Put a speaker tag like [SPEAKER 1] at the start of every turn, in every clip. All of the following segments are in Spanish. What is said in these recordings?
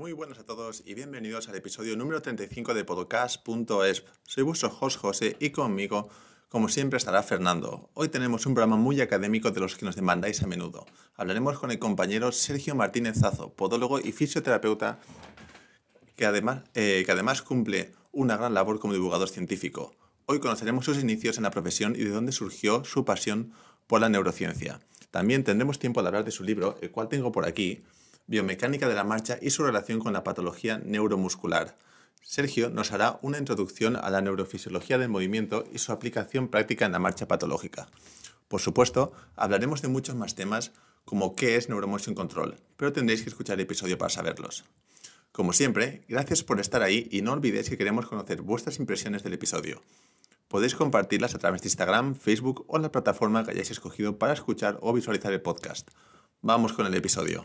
[SPEAKER 1] Muy buenas a todos y bienvenidos al episodio número 35 de Podcast.es. Soy vuestro host José y conmigo, como siempre, estará Fernando. Hoy tenemos un programa muy académico de los que nos demandáis a menudo. Hablaremos con el compañero Sergio Martínez Zazo, podólogo y fisioterapeuta, que además cumple una gran labor como divulgador científico. Hoy conoceremos sus inicios en la profesión y de dónde surgió su pasión por la neurociencia. También tendremos tiempo de hablar de su libro, el cual tengo por aquí, Biomecánica de la marcha y su relación con la patología neuromuscular. Sergio nos hará una introducción a la neurofisiología del movimiento y su aplicación práctica en la marcha patológica. Por supuesto, hablaremos de muchos más temas como qué es Neuromotion Control, pero tendréis que escuchar el episodio para saberlos. Como siempre, gracias por estar ahí y no olvidéis que queremos conocer vuestras impresiones del episodio. Podéis compartirlas a través de Instagram, Facebook o la plataforma que hayáis escogido para escuchar o visualizar el podcast. Vamos con el episodio.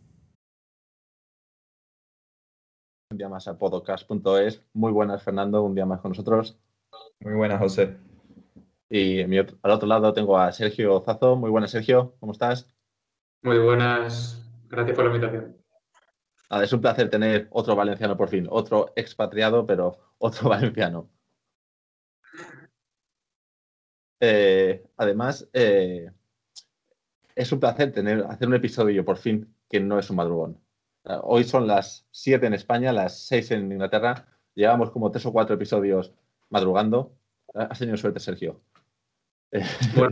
[SPEAKER 1] Un día más a podcast.es. Muy buenas, Fernando, un día más con nosotros.
[SPEAKER 2] Muy buenas, José.
[SPEAKER 1] Y al otro lado tengo a Sergio Zazo. Muy buenas, Sergio, ¿cómo estás?
[SPEAKER 3] Muy buenas, gracias por la invitación.
[SPEAKER 1] Es un placer tener otro valenciano por fin, otro expatriado, pero otro valenciano. Además, es un placer hacer un episodio por fin que no es un madrugón. Hoy son las 7 en España, las 6 en Inglaterra. Llevamos como 3 o 4 episodios madrugando. Has tenido suerte, Sergio.
[SPEAKER 3] Bueno,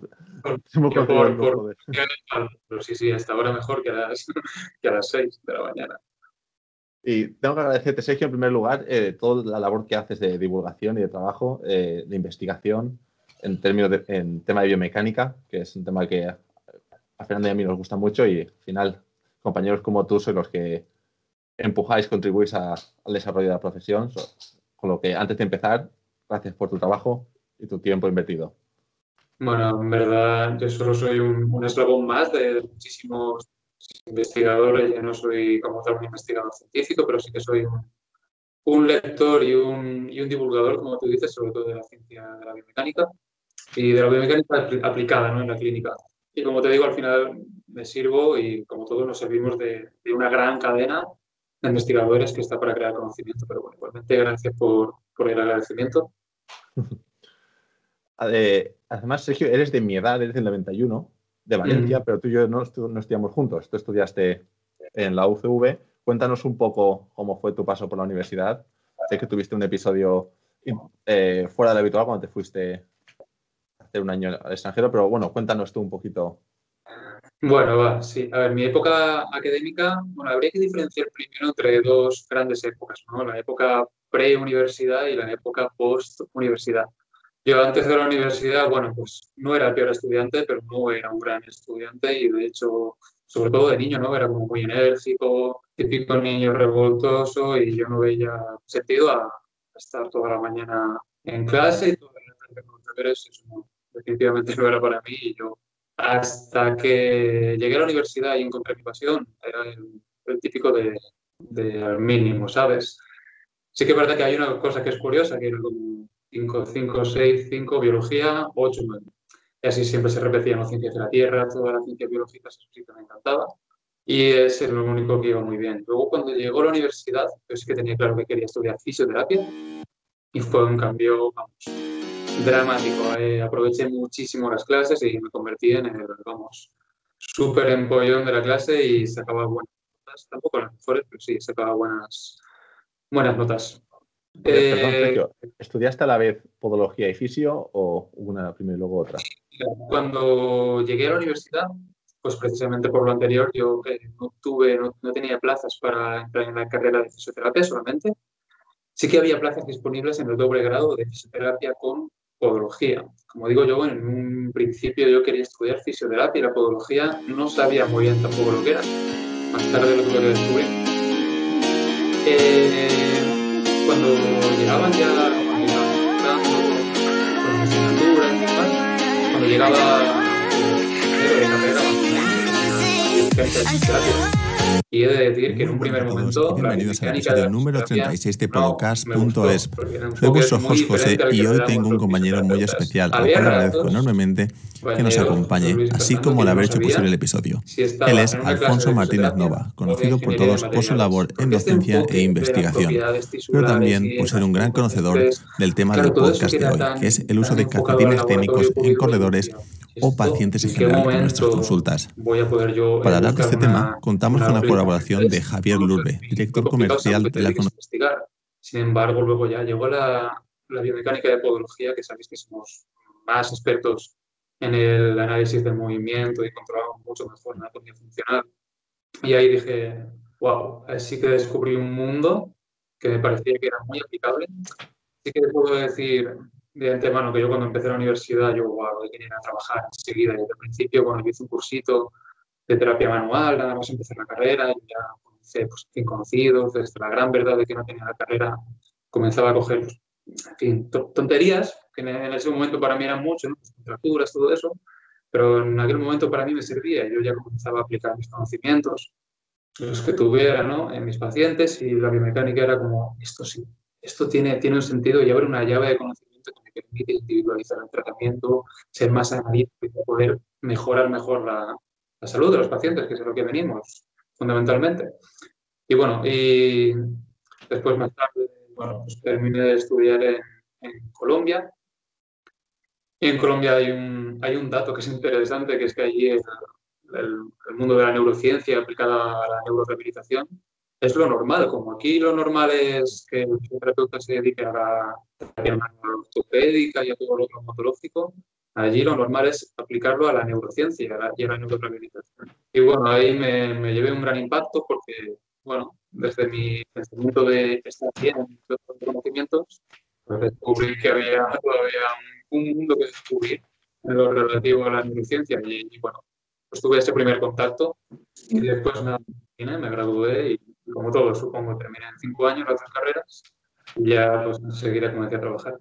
[SPEAKER 1] pero
[SPEAKER 3] sí, hasta ahora mejor que a las 6 de la mañana.
[SPEAKER 1] Y tengo que agradecerte, Sergio, en primer lugar, toda la labor que haces de divulgación y de trabajo, de investigación, en tema de biomecánica, que es un tema que a Fernando y a mí nos gusta mucho y al final compañeros como tú sois los que empujáis, contribuís al desarrollo de la profesión. Con lo que, antes de empezar, gracias por tu trabajo y tu tiempo invertido.
[SPEAKER 3] Bueno, en verdad, yo solo soy un eslabón más de muchísimos investigadores. Yo no soy como tal un investigador científico, pero sí que soy un lector y un divulgador, como tú dices, sobre todo de la ciencia de la biomecánica y de la biomecánica aplicada, ¿no?, en la clínica. Y como te digo, al final me sirvo y como todos nos servimos de una gran cadena de investigadores que está para crear conocimiento. Pero bueno, igualmente gracias por el agradecimiento.
[SPEAKER 1] Además, Sergio, eres de mi edad, eres del 91, de Valencia, pero tú y yo no estudiamos juntos. Tú estudiaste en la UCV. Cuéntanos un poco cómo fue tu paso por la universidad. Sé que tuviste un episodio fuera de lo habitual cuando te fuiste hace un año al extranjero, pero bueno, cuéntanos tú un poquito.
[SPEAKER 3] Bueno, sí. A ver, mi época académica, bueno, habría que diferenciar primero entre dos grandes épocas, ¿no? La época pre-universidad y la época post-universidad. Yo antes de la universidad, bueno, pues no era el peor estudiante, pero no era un gran estudiante y de hecho, sobre todo de niño, ¿no? Era como muy enérgico, típico niño revoltoso y yo no veía sentido a estar toda la mañana en clase y toda la tarde con los deberes. Eso no, definitivamente no era para mí y yo, hasta que llegué a la universidad y encontré mi pasión, era el típico de mínimo, ¿sabes? Sí que es verdad que hay una cosa que es curiosa, que era como 5, 6, 5, biología, 8, 9. Y así siempre se repetían las ciencias de la Tierra, todas las ciencias biológicas, eso sí que me encantaba. Y ese es lo único que iba muy bien. Luego, cuando llegó a la universidad, yo sí que tenía claro que quería estudiar fisioterapia y fue un cambio, vamos, dramático. Aproveché muchísimo las clases y me convertí en el, vamos, súper empollón de la clase y sacaba buenas notas. Tampoco las mejores, pero sí, sacaba buenas notas.
[SPEAKER 1] Perdón, Sergio, ¿estudiaste a la vez podología y fisio o una primero y luego otra?
[SPEAKER 3] Cuando llegué a la universidad, pues precisamente por lo anterior, yo no tenía plazas para entrar en la carrera de fisioterapia solamente. Sí que había plazas disponibles en el doble grado de fisioterapia con podología. Como digo yo, en un principio yo quería estudiar fisioterapia y la podología no sabía muy bien tampoco lo que era. Más tarde lo tuve que descubrir. Cuando llegaban ya con las asignaturas y demás, cuando llegaba de carrera, Y he de decir que en
[SPEAKER 1] Muy
[SPEAKER 3] un
[SPEAKER 1] buenas
[SPEAKER 3] primer
[SPEAKER 1] a todos y
[SPEAKER 3] momento la
[SPEAKER 1] bienvenidos al
[SPEAKER 3] biomecánica de
[SPEAKER 1] episodio
[SPEAKER 3] la
[SPEAKER 1] número
[SPEAKER 3] fisioterapia
[SPEAKER 1] 36 de
[SPEAKER 3] no me gustó,
[SPEAKER 1] Podcast.es.
[SPEAKER 3] porque era un
[SPEAKER 1] Soy
[SPEAKER 3] enfoque
[SPEAKER 1] vuestro
[SPEAKER 3] muy
[SPEAKER 1] host José
[SPEAKER 3] diferente al que
[SPEAKER 1] y
[SPEAKER 3] nos
[SPEAKER 1] hoy
[SPEAKER 3] damos
[SPEAKER 1] tengo un
[SPEAKER 3] los
[SPEAKER 1] compañero muy
[SPEAKER 3] fisioterapeutas.
[SPEAKER 1] especial al
[SPEAKER 3] Había
[SPEAKER 1] cual agradezco
[SPEAKER 3] ratos,
[SPEAKER 1] enormemente que nos
[SPEAKER 3] compañeros, José
[SPEAKER 1] acompañe,
[SPEAKER 3] Luis y
[SPEAKER 1] así
[SPEAKER 3] Fernando,
[SPEAKER 1] como
[SPEAKER 3] que
[SPEAKER 1] al
[SPEAKER 3] yo no
[SPEAKER 1] haber hecho posible
[SPEAKER 3] sabía
[SPEAKER 1] el episodio.
[SPEAKER 3] si
[SPEAKER 1] Él
[SPEAKER 3] estaba
[SPEAKER 1] es
[SPEAKER 3] en una clase
[SPEAKER 1] Alfonso
[SPEAKER 3] de
[SPEAKER 1] Martínez
[SPEAKER 3] fisioterapia
[SPEAKER 1] Nova,
[SPEAKER 3] o de
[SPEAKER 1] conocido por
[SPEAKER 3] ingeniería de
[SPEAKER 1] todos por su
[SPEAKER 3] materiales,
[SPEAKER 1] labor en
[SPEAKER 3] porque este
[SPEAKER 1] docencia e
[SPEAKER 3] enfoque de las
[SPEAKER 1] investigación,
[SPEAKER 3] propiedades
[SPEAKER 1] pero
[SPEAKER 3] tisulares
[SPEAKER 1] también
[SPEAKER 3] y
[SPEAKER 1] por
[SPEAKER 3] de
[SPEAKER 1] ser
[SPEAKER 3] las
[SPEAKER 1] un gran
[SPEAKER 3] funciones
[SPEAKER 1] conocedor
[SPEAKER 3] musculares,
[SPEAKER 1] del tema
[SPEAKER 3] claro,
[SPEAKER 1] del
[SPEAKER 3] todo eso que
[SPEAKER 1] podcast de
[SPEAKER 3] era
[SPEAKER 1] hoy, que es el
[SPEAKER 3] tan
[SPEAKER 1] uso de
[SPEAKER 3] enfocado al
[SPEAKER 1] catetines técnicos
[SPEAKER 3] laboratorio puro
[SPEAKER 1] en
[SPEAKER 3] y duro, yo
[SPEAKER 1] corredores
[SPEAKER 3] decía,
[SPEAKER 1] o
[SPEAKER 3] ¿esto
[SPEAKER 1] pacientes en
[SPEAKER 3] en qué
[SPEAKER 1] general en nuestras
[SPEAKER 3] momento
[SPEAKER 1] consultas.
[SPEAKER 3] voy a poder yo
[SPEAKER 1] Para hablar de
[SPEAKER 3] buscar
[SPEAKER 1] este tema, contamos
[SPEAKER 3] una
[SPEAKER 1] con la
[SPEAKER 3] aplicación?
[SPEAKER 1] colaboración de
[SPEAKER 3] Entonces,
[SPEAKER 1] Javier
[SPEAKER 3] vamos,
[SPEAKER 1] Lurbe,
[SPEAKER 3] muy
[SPEAKER 1] director
[SPEAKER 3] complicado según
[SPEAKER 1] comercial
[SPEAKER 3] que te
[SPEAKER 1] de la
[SPEAKER 3] dediques a investigar. Sin embargo, luego ya llegó la biomecánica de podología, que sabéis que somos más expertos en el análisis del movimiento y controlamos mucho mejor la anatomía funcional. Y ahí dije, wow, sí que descubrí un mundo que me parecía que era muy aplicable. Sí que te puedo decir de antemano que yo cuando empecé la universidad, yo, wow, quería ir a trabajar enseguida. Desde el principio, cuando yo hice un cursito de terapia manual, nada más empecé la carrera, y ya comencé pues, sin conocidos, desde la gran verdad de que no tenía la carrera, comenzaba a coger, pues, en fin, tonterías, que en ese momento para mí eran mucho, ¿no? Pues, contracturas, todo eso, pero en aquel momento para mí me servía. Yo ya comenzaba a aplicar mis conocimientos, los que tuviera, ¿no? En mis pacientes, y la biomecánica era como, esto sí, esto tiene un sentido y abre una llave de conocimiento que me permite individualizar el tratamiento, ser más analítico y poder mejorar mejor la salud de los pacientes, que es a lo que venimos fundamentalmente. Y bueno, y después más tarde, bueno, pues terminé de estudiar en Colombia. Y en Colombia hay un dato que es interesante, que es que allí el mundo de la neurociencia aplicada a la neurorehabilitación es lo normal. Como aquí lo normal es que el fisioterapeuta se dedique a la terapia ortopédica y a todo lo traumatológico, allí lo normal es aplicarlo a la neurociencia y a la neurorehabilitación. Y bueno, ahí me llevé un gran impacto porque, bueno, desde mi pensamiento de estar bien en todos los conocimientos, pues descubrí que había todavía un mundo que descubrir en lo relativo a la neurociencia y bueno, pues tuve ese primer contacto y después nada, me gradué y como todo, supongo, terminé en 5 años las 3 carreras y ya pues enseguida comencé a trabajar.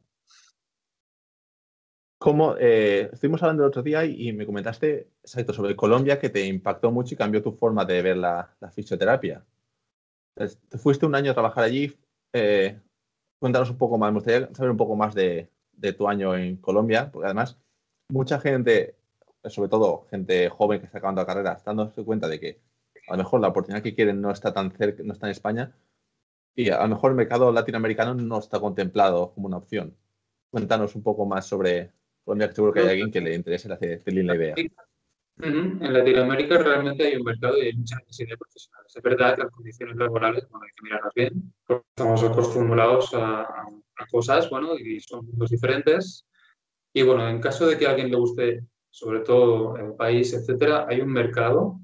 [SPEAKER 1] Como estuvimos hablando el otro día y me comentaste exacto sobre Colombia que te impactó mucho y cambió tu forma de ver la fisioterapia. Entonces, te fuiste un año a trabajar allí. Cuéntanos un poco más, me gustaría saber un poco más de tu año en Colombia, porque además mucha gente, sobre todo gente joven que está acabando la carrera, está dándose cuenta de que a lo mejor la oportunidad que quieren no está tan cerca, no está en España y a lo mejor el mercado latinoamericano no está contemplado como una opción. Cuéntanos un poco más sobre Colombia, que seguro que hay alguien que le interese hacer la idea.
[SPEAKER 3] En Latinoamérica realmente hay un mercado y hay mucha necesidad de profesionales. Es verdad que las condiciones laborales, bueno, hay que mirarlas bien, porque estamos acostumbrados a cosas, bueno, y son mundos diferentes. Y bueno, en caso de que a alguien le guste, sobre todo el país, etcétera, hay un mercado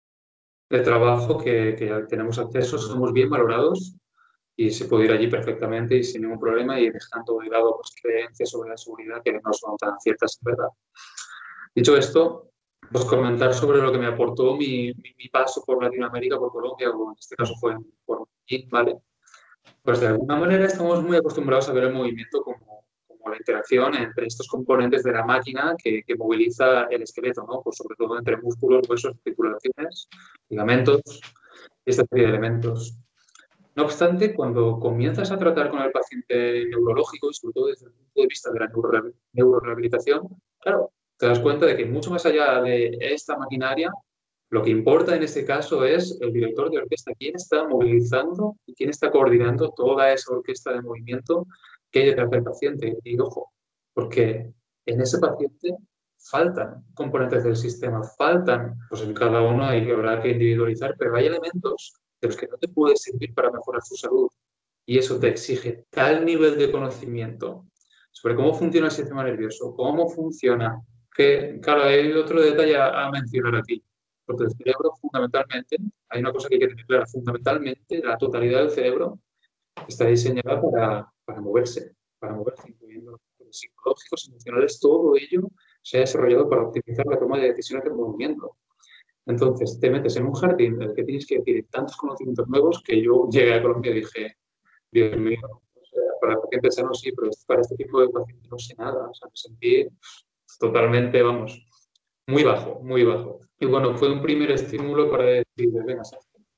[SPEAKER 3] de trabajo que ya tenemos acceso, somos bien valorados y se puede ir allí perfectamente y sin ningún problema y dejando de lado pues, creencias sobre la seguridad que no son tan ciertas en verdad. Dicho esto, pues comentar sobre lo que me aportó mi paso por Latinoamérica, por Colombia, o en este caso fue por Medellín, ¿vale? Pues de alguna manera estamos muy acostumbrados a ver el movimiento como la interacción entre estos componentes de la máquina que moviliza el esqueleto, ¿no? Pues sobre todo entre músculos, huesos, articulaciones, ligamentos y esta serie de elementos. No obstante, cuando comienzas a tratar con el paciente neurológico, y sobre todo desde el punto de vista de la neurorehabilitación, claro, te das cuenta de que mucho más allá de esta maquinaria, lo que importa en este caso es el director de orquesta, quién está movilizando y quién está coordinando toda esa orquesta de movimiento que hay detrás del paciente. Y ojo, porque en ese paciente faltan componentes del sistema, faltan, pues en cada uno habrá que individualizar, pero hay elementos de los que no te puede servir para mejorar su salud. Y eso te exige tal nivel de conocimiento sobre cómo funciona el sistema nervioso, cómo funciona, que, claro, hay otro detalle a mencionar aquí. Porque el cerebro, fundamentalmente, hay una cosa que hay que tener clara, fundamentalmente, la totalidad del cerebro está diseñada para moverse, incluyendo los psicológicos, emocionales, todo ello se ha desarrollado para optimizar la toma de decisiones de movimiento. Entonces, te metes en un jardín en el que tienes que adquirir tantos conocimientos nuevos que yo llegué a Colombia y dije, Dios mío, o sea, para pacientes sanos sí, pero para este tipo de pacientes no sé nada. O sea, me sentí totalmente, vamos, muy bajo, muy bajo. Y bueno, fue un primer estímulo para decir, venga,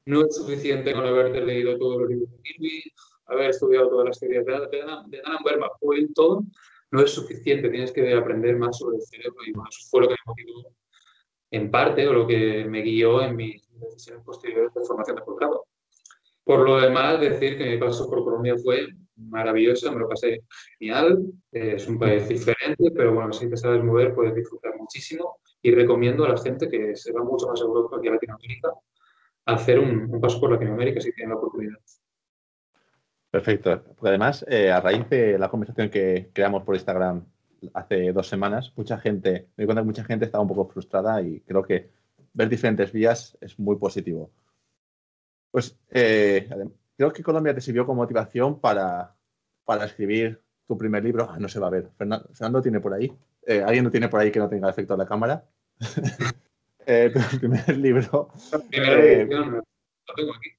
[SPEAKER 3] No es suficiente con haberte leído todos los libros de Kirby, haber estudiado todas las teorías de Alan Berman o en todo, no es suficiente, tienes que aprender más sobre el cerebro y bueno, eso fue lo que me motivó en parte o lo que me guió en mis decisiones posteriores de formación de posgrado. Por lo demás, decir que mi paso por Colombia fue maravilloso, me lo pasé genial, es un país diferente, pero bueno, si te sabes mover puedes disfrutar muchísimo y recomiendo a la gente que se va mucho más a Europa que a Latinoamérica a hacer un paso por Latinoamérica si tienen la oportunidad.
[SPEAKER 1] Perfecto. Porque además, a raíz de la conversación que creamos por Instagram hace 2 semanas, me di cuenta que mucha gente estaba un poco frustrada y creo que ver diferentes vías es muy positivo. Pues creo que Colombia te sirvió como motivación para escribir tu primer libro. No se va a ver. Fernando tiene por ahí. ¿Alguien no tiene por ahí que no tenga efecto en la cámara? Tu primer libro.
[SPEAKER 3] La primera edición lo tengo aquí.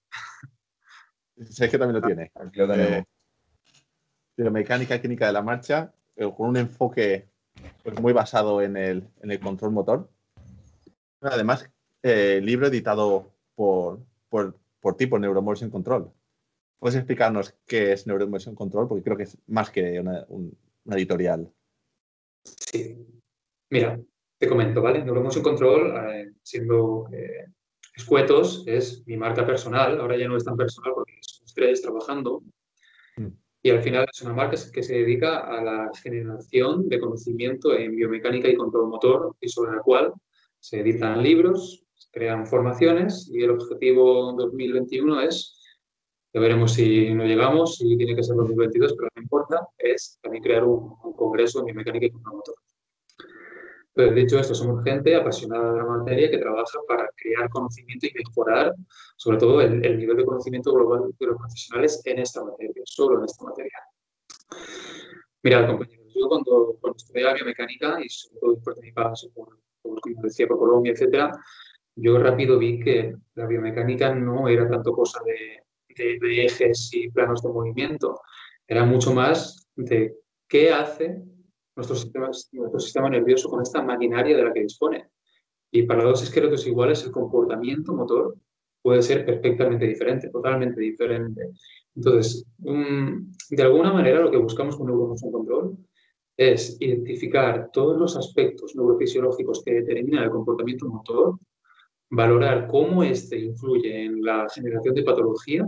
[SPEAKER 1] Sé que también lo tiene.
[SPEAKER 2] Aquí lo tenemos.
[SPEAKER 1] Biomecánica clínica de la marcha, con un enfoque pues, muy basado en el control motor. Además, libro editado por ti, por Neuromotion Control. ¿Puedes explicarnos qué es Neuromotion Control? Porque creo que es más que una editorial.
[SPEAKER 3] Sí. Mira, te comento, ¿vale? Neuromotion Control, siendo escuetos, es mi marca personal. Ahora ya no es tan personal porque somos 3 trabajando. Y al final es una marca que se dedica a la generación de conocimiento en biomecánica y control motor y sobre la cual se editan libros, se crean formaciones y el objetivo 2021 es, ya veremos si no llegamos, si tiene que ser 2022, pero no importa, es también crear un congreso en biomecánica y control motor. Pues dicho esto, somos gente apasionada de la materia que trabaja para crear conocimiento y mejorar, sobre todo, el nivel de conocimiento global de los profesionales en esta materia, solo en esta materia. Mirad, compañeros, yo cuando estudiaba biomecánica y sobre todo después de mi paso como decía, por Colombia, etcétera, yo rápido vi que la biomecánica no era tanto cosa de ejes y planos de movimiento, era mucho más de qué hace nuestro sistema nervioso con esta maquinaria de la que dispone. Y para 2 esqueletos iguales, el comportamiento motor puede ser perfectamente diferente, totalmente diferente. Entonces, de alguna manera, lo que buscamos con Neuromotion Control es identificar todos los aspectos neurofisiológicos que determinan el comportamiento motor, valorar cómo este influye en la generación de patología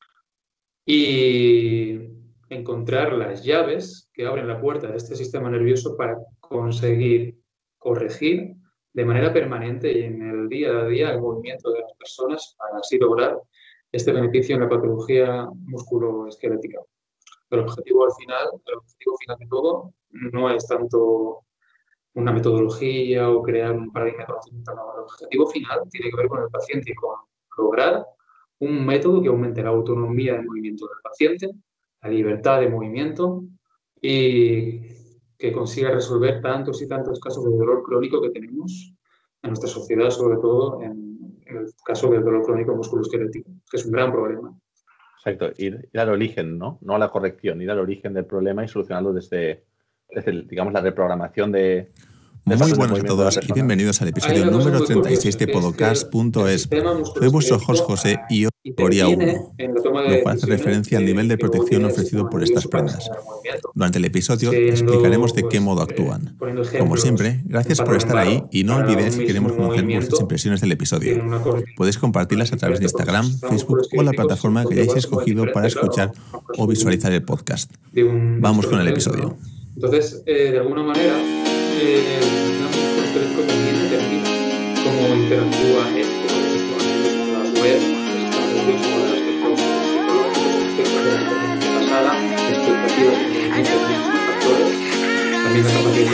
[SPEAKER 3] y encontrar las llaves que abren la puerta de este sistema nervioso para conseguir corregir de manera permanente y en el día a día el movimiento de las personas para así lograr este beneficio en la patología musculoesquelética. El objetivo final de todo no es tanto una metodología o crear un paradigma de conocimiento, no. El objetivo final tiene que ver con el paciente y con lograr un método que aumente la autonomía de movimiento del paciente, la libertad de movimiento y que consiga resolver tantos y tantos casos de dolor crónico que tenemos en nuestra sociedad, sobre todo en el caso del dolor crónico musculoesquelético, que es un gran problema.
[SPEAKER 1] Exacto, ir al origen, ¿no? No a la corrección, ir al origen del problema y solucionarlo desde digamos, la reprogramación de...
[SPEAKER 4] Muy buenos a todos y bienvenidos al episodio número 36 de Podcast.es. Soy vuestro host José y hoy categoría 1, lo cual hace referencia al nivel de protección ofrecido por estas prendas. Durante el episodio explicaremos de qué modo actúan. Como siempre, gracias por estar ahí y no olvidéis que queremos conocer vuestras impresiones del episodio. Podéis compartirlas a través de Instagram, Facebook o la plataforma que hayáis escogido para escuchar o visualizar el podcast. Vamos con el episodio.
[SPEAKER 3] Entonces, de alguna manera, el sistema musculoesquelético también determina cómo interactúa esto con la web, pasada, expectativas de movimiento de muchos factores, también la capacidad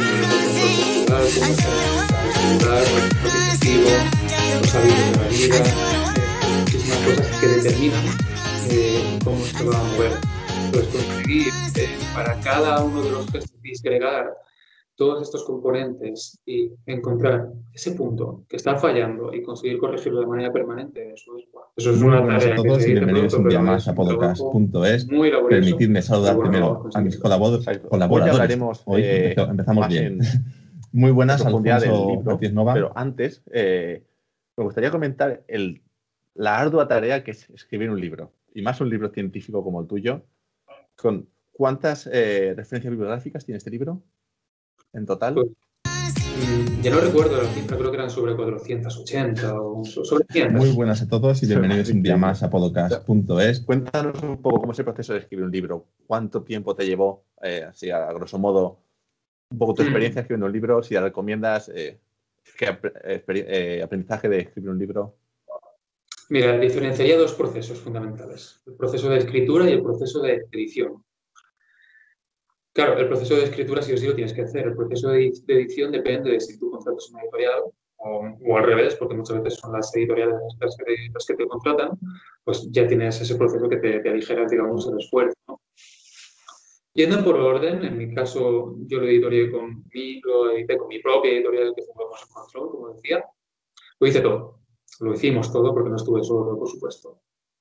[SPEAKER 3] de repetitivo, los hábitos de la vida, muchísimas cosas que determinan cómo se va a mover. Entonces, conseguir para cada uno de los gestos disgregar todos estos componentes y encontrar ese punto que está fallando y conseguir corregirlo de manera permanente, eso es una tarea
[SPEAKER 1] a todos y bienvenidos un día más a podcast.es. Permitidme saludar primero a mis colaboradores.
[SPEAKER 4] Hoy hablaremos
[SPEAKER 1] empezamos bien. Muy buenas,
[SPEAKER 4] Alfonso
[SPEAKER 1] del libro,
[SPEAKER 4] pero antes me gustaría comentar el
[SPEAKER 1] la ardua tarea que es escribir un libro, y más un libro científico como el tuyo. ¿Cuántas referencias bibliográficas tiene este libro en total?
[SPEAKER 3] Pues, ya no recuerdo la cifra, creo que eran sobre 480 o sobre 500.
[SPEAKER 1] Muy buenas a todos y bienvenidos un día más a podcast.es. Cuéntanos un poco cómo es el proceso de escribir un libro. ¿Cuánto tiempo te llevó, así a grosso modo, un poco tu experiencia escribiendo un libro? Si recomiendas qué aprendizaje de escribir un libro.
[SPEAKER 3] Mira, diferenciaría dos procesos fundamentales. El proceso de escritura y el proceso de edición. Claro, el proceso de escritura sí o sí lo tienes que hacer. El proceso de edición depende de si tú contratas una editorial o al revés, porque muchas veces son las editoriales las que te contratan, pues ya tienes ese proceso que te aligera, digamos, el esfuerzo, ¿no? Yendo por orden, en mi caso yo lo edité con mi propia editorial, que fue Motion Control, como decía. Lo hice todo. Lo hicimos todo porque no estuve solo, por supuesto.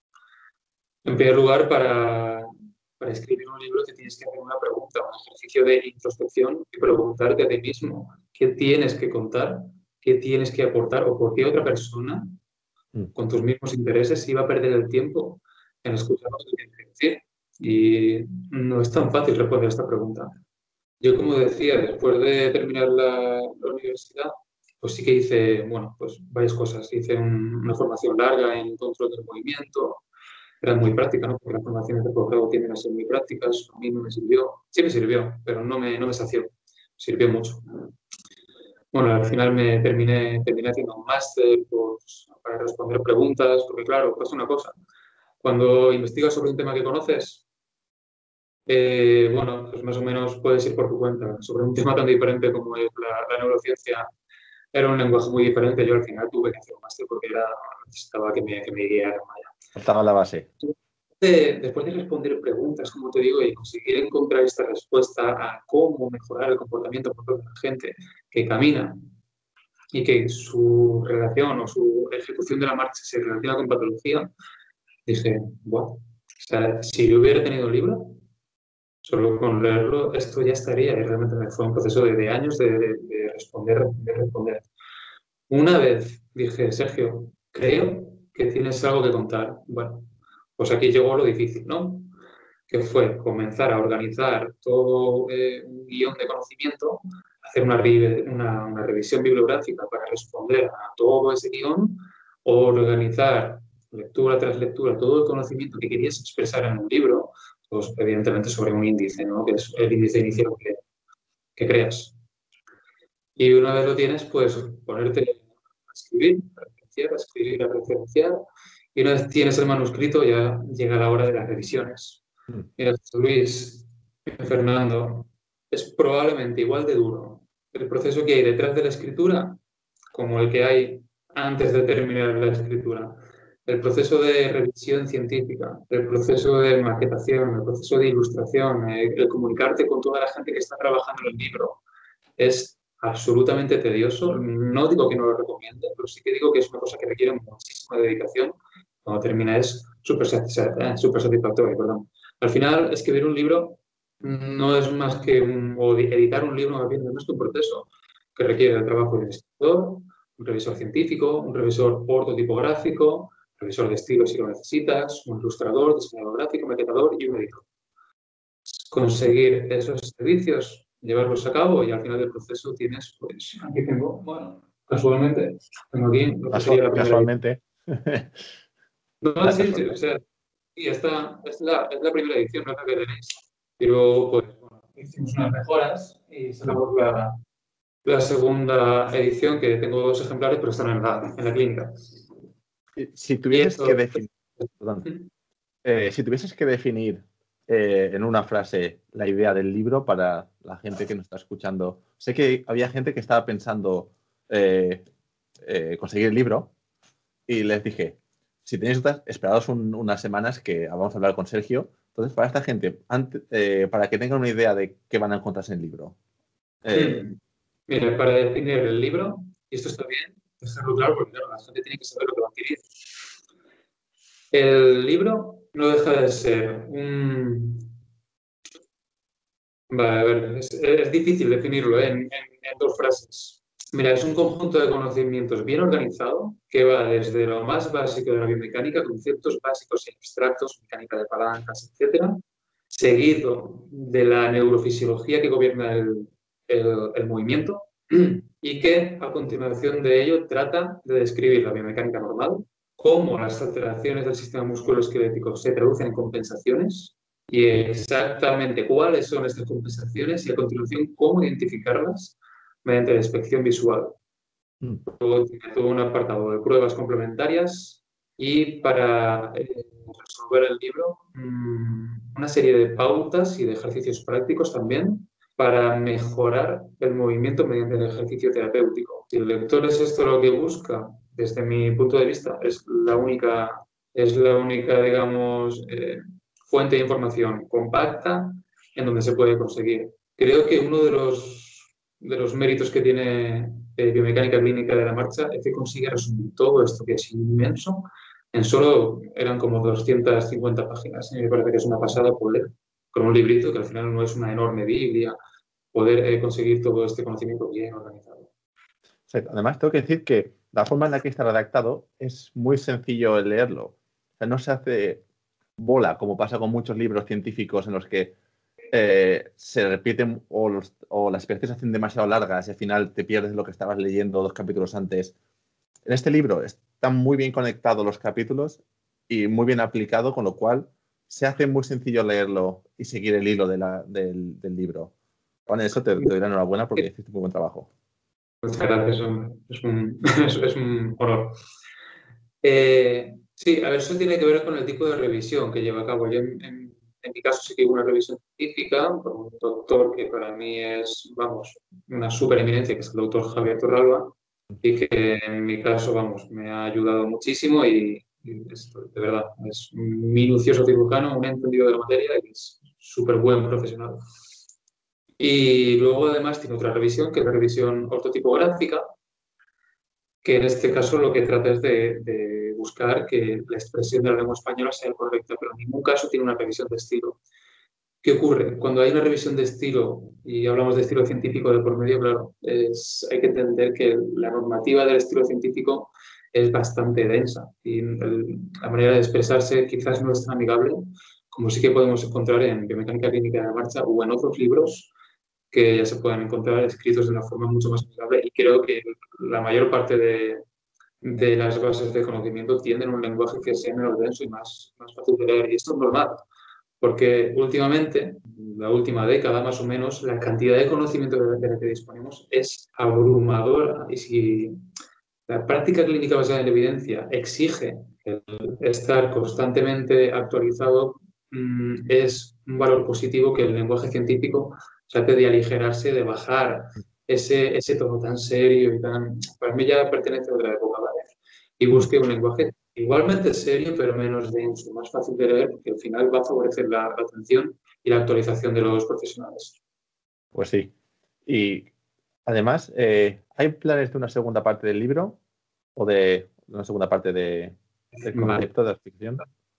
[SPEAKER 3] En primer lugar, para escribir un libro te tienes que hacer una pregunta, un ejercicio de introspección y preguntarte a ti mismo qué tienes que contar, qué tienes que aportar o por qué otra persona con tus mismos intereses iba a perder el tiempo en escuchar lo que tienes que decir. Y no es tan fácil responder esta pregunta. Yo, como decía, después de terminar la universidad, pues sí que hice, bueno, pues varias cosas. Hice una formación larga en control del movimiento. Era muy práctica, ¿no? Porque las formaciones de posgrado tienden a ser muy prácticas. A mí no me sirvió. Sí me sirvió, pero no me sació. Sirvió mucho. Bueno, al final me terminé haciendo un máster pues, para responder preguntas, porque claro, pasa una cosa. Cuando investigas sobre un tema que conoces, bueno, pues más o menos puedes ir por tu cuenta. Sobre un tema tan diferente como es la neurociencia, era un lenguaje muy diferente. Yo al final tuve que hacer un máster porque necesitaba que me guiaran.
[SPEAKER 1] Faltaba la base.
[SPEAKER 3] Después de responder preguntas, como te digo, y conseguir encontrar esta respuesta a cómo mejorar el comportamiento de la gente que camina y que su relación o su ejecución de la marcha se relaciona con patología, dije, bueno, o sea, si yo hubiera tenido un libro, solo con leerlo, esto ya estaría. Y realmente fue un proceso de años de responder. Una vez dije, Sergio, creo que tienes algo que contar. Bueno, pues aquí llegó lo difícil, ¿no? Que fue comenzar a organizar todo un guión de conocimiento, hacer una revisión bibliográfica para responder a todo ese guión, organizar lectura tras lectura todo el conocimiento que querías expresar en un libro, pues evidentemente sobre un índice, ¿no? Que es el índice inicial que creas. Y una vez lo tienes, pues ponerte a escribir, a referenciar, y una vez tienes el manuscrito ya llega la hora de las revisiones. Mira, Luis, Fernando, es probablemente igual de duro el proceso que hay detrás de la escritura como el que hay antes de terminar la escritura. El proceso de revisión científica, el proceso de maquetación, el proceso de ilustración, el comunicarte con toda la gente que está trabajando en el libro, es absolutamente tedioso. No digo que no lo recomiende, pero sí que digo que es una cosa que requiere muchísima dedicación. Cuando termina es súper satisfactorio, perdón. Al final, escribir un libro no es más que o editar un libro, más bien, no es que un proceso que requiere el trabajo de un escritor, un revisor científico, un revisor ortotipográfico, revisor de estilo si lo necesitas, un ilustrador, diseñador gráfico, maquetador y un editor. Conseguir esos servicios, llevarlos a cabo y al final del proceso tienes, pues, aquí tengo, bueno, casualmente, tengo aquí,
[SPEAKER 1] casualmente.
[SPEAKER 3] No, sí, o sea, y esta es la primera edición, no es la que tenéis. Pero, pues, bueno, hicimos unas mejoras y sacamos la segunda edición, que tengo 2 ejemplares, pero están en la clínica.
[SPEAKER 1] Si tuvieses que definir, si tuvieses que definir en una frase la idea del libro para la gente que nos está escuchando, sé que había gente que estaba pensando conseguir el libro y les dije, si tenéis dudas, esperaos unas semanas que vamos a hablar con Sergio. Entonces, para esta gente, para que tengan una idea de qué van a encontrarse en el libro.
[SPEAKER 3] Mira, para definir el libro, y esto está bien, dejarlo claro, porque claro, la gente tiene que saber lo que va a adquirir. El libro no deja de ser un... Vale, a ver, es difícil definirlo en 2 frases. Mira, es un conjunto de conocimientos bien organizado que va desde lo más básico de la biomecánica, conceptos básicos y abstractos, mecánica de palancas, etcétera, seguido de la neurofisiología que gobierna el movimiento y que a continuación de ello trata de describir la biomecánica normal, cómo las alteraciones del sistema musculoesquelético se traducen en compensaciones y exactamente cuáles son estas compensaciones y a continuación cómo identificarlas mediante la inspección visual. Luego tiene todo un apartado de pruebas complementarias y para resolver el libro una serie de pautas y de ejercicios prácticos también para mejorar el movimiento mediante el ejercicio terapéutico. Si el lector es esto lo que busca, desde mi punto de vista, es la única digamos, fuente de información compacta en donde se puede conseguir. Creo que uno de los méritos que tiene biomecánica clínica de la marcha es que consigue resumir todo esto que es inmenso en solo, eran como 250 páginas. Me parece que es una pasada poder, con un librito que al final no es una enorme biblia, poder conseguir todo este conocimiento bien organizado.
[SPEAKER 4] Además, tengo que decir que la forma en la que está redactado es muy sencillo el leerlo. O sea, no se hace bola, como pasa con muchos libros científicos en los que se repiten o las explicaciones se hacen demasiado largas y al final te pierdes lo que estabas leyendo 2 capítulos antes. En este libro están muy bien conectados los capítulos y muy bien aplicado, con lo cual se hace muy sencillo leerlo y seguir el hilo del libro. Con eso te doy la enhorabuena porque hiciste muy buen trabajo.
[SPEAKER 3] Muchas gracias, es un honor. Sí, a ver, eso tiene que ver con el tipo de revisión que lleva a cabo. Yo, en mi caso, sí que hago una revisión científica por un doctor que para mí es, vamos, una supereminencia, que es el doctor Javier Torralba, y que en mi caso, vamos, me ha ayudado muchísimo y de verdad, es un minucioso cirujano, un entendido de la materia y es súper buen profesional. Y luego, además, tiene otra revisión, que es la revisión ortotipográfica, que en este caso lo que trata es de buscar que la expresión de la lengua española sea correcta, pero en ningún caso tiene una revisión de estilo. ¿Qué ocurre? Cuando hay una revisión de estilo, y hablamos de estilo científico de por medio, claro, hay que entender que la normativa del estilo científico es bastante densa y la manera de expresarse quizás no es tan amigable como sí que podemos encontrar en Biomecánica Clínica de la Marcha o en otros libros que ya se pueden encontrar escritos de una forma mucho más amigable y creo que la mayor parte de las bases de conocimiento tienen un lenguaje que sea menos denso y más fácil de leer. Y esto es normal, porque últimamente, la última década más o menos, la cantidad de conocimiento de la que disponemos es abrumadora. Y si la práctica clínica basada en evidencia exige estar constantemente actualizado, es un valor positivo que el lenguaje científico trate de aligerarse, de bajar ese tono tan serio y tan... Para mí ya pertenece a otra época, ¿vale? Y busque un lenguaje igualmente serio, pero menos denso, más fácil de leer, porque al final va a favorecer la atención y la actualización de los profesionales.
[SPEAKER 4] Pues sí. Y además, ¿hay planes de una segunda parte del libro o de una segunda parte del concepto de la ficción?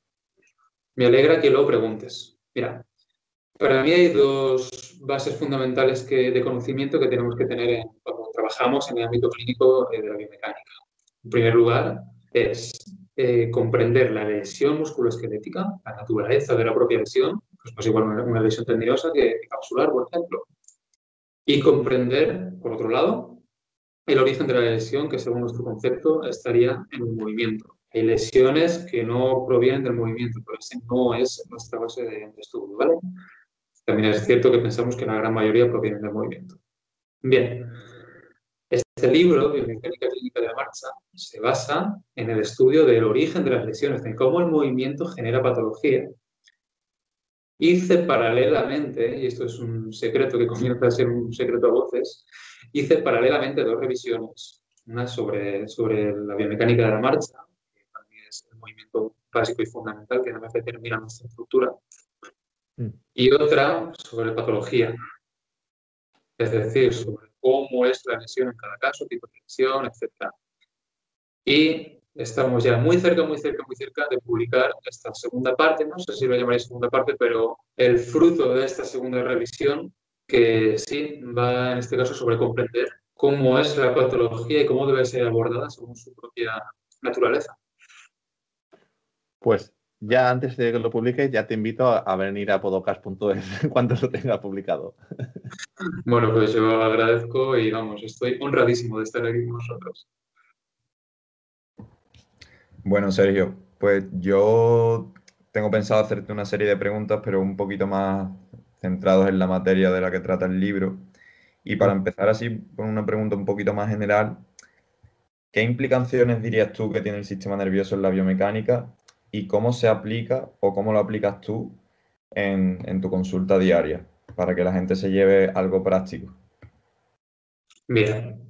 [SPEAKER 3] Me alegra que lo preguntes. Mira, para mí hay 2 bases fundamentales de conocimiento que tenemos que tener cuando trabajamos en el ámbito clínico de la biomecánica. En primer lugar, es comprender la lesión musculoesquelética, la naturaleza de la propia lesión, pues no es igual una lesión tendinosa que capsular, por ejemplo. Y comprender, por otro lado, el origen de la lesión, que según nuestro concepto estaría en el movimiento. Hay lesiones que no provienen del movimiento, pero ese no es nuestra base de estudio, ¿vale? También es cierto que pensamos que la gran mayoría provienen del movimiento. Bien, este libro, Biomecánica Clínica de la Marcha, se basa en el estudio del origen de las lesiones, de cómo el movimiento genera patología. Hice paralelamente, y esto es un secreto que comienza a ser un secreto a voces, hice paralelamente 2 revisiones. Una sobre la biomecánica de la marcha, que también es el movimiento básico y fundamental que además determina nuestra estructura, y otra sobre patología, es decir, sobre cómo es la lesión en cada caso, tipo de lesión, etc. Y estamos ya muy cerca de publicar esta segunda parte, no sé si lo llamaréis segunda parte, pero el fruto de esta segunda revisión, que sí va en este caso sobre comprender cómo es la patología y cómo debe ser abordada según su propia naturaleza.
[SPEAKER 1] Pues ya antes de que lo publiques, ya te invito a venir a podcast.es cuando lo tenga publicado.
[SPEAKER 3] Bueno, pues yo agradezco y vamos, estoy honradísimo de estar aquí con nosotros.
[SPEAKER 2] Bueno, Sergio, pues yo tengo pensado hacerte una serie de preguntas, pero un poquito más centrados en la materia de la que trata el libro. Y para empezar así, con una pregunta un poquito más general, ¿qué implicaciones dirías tú que tiene el sistema nervioso en la biomecánica y cómo se aplica o cómo lo aplicas tú en tu consulta diaria para que la gente se lleve algo práctico?
[SPEAKER 3] Bien.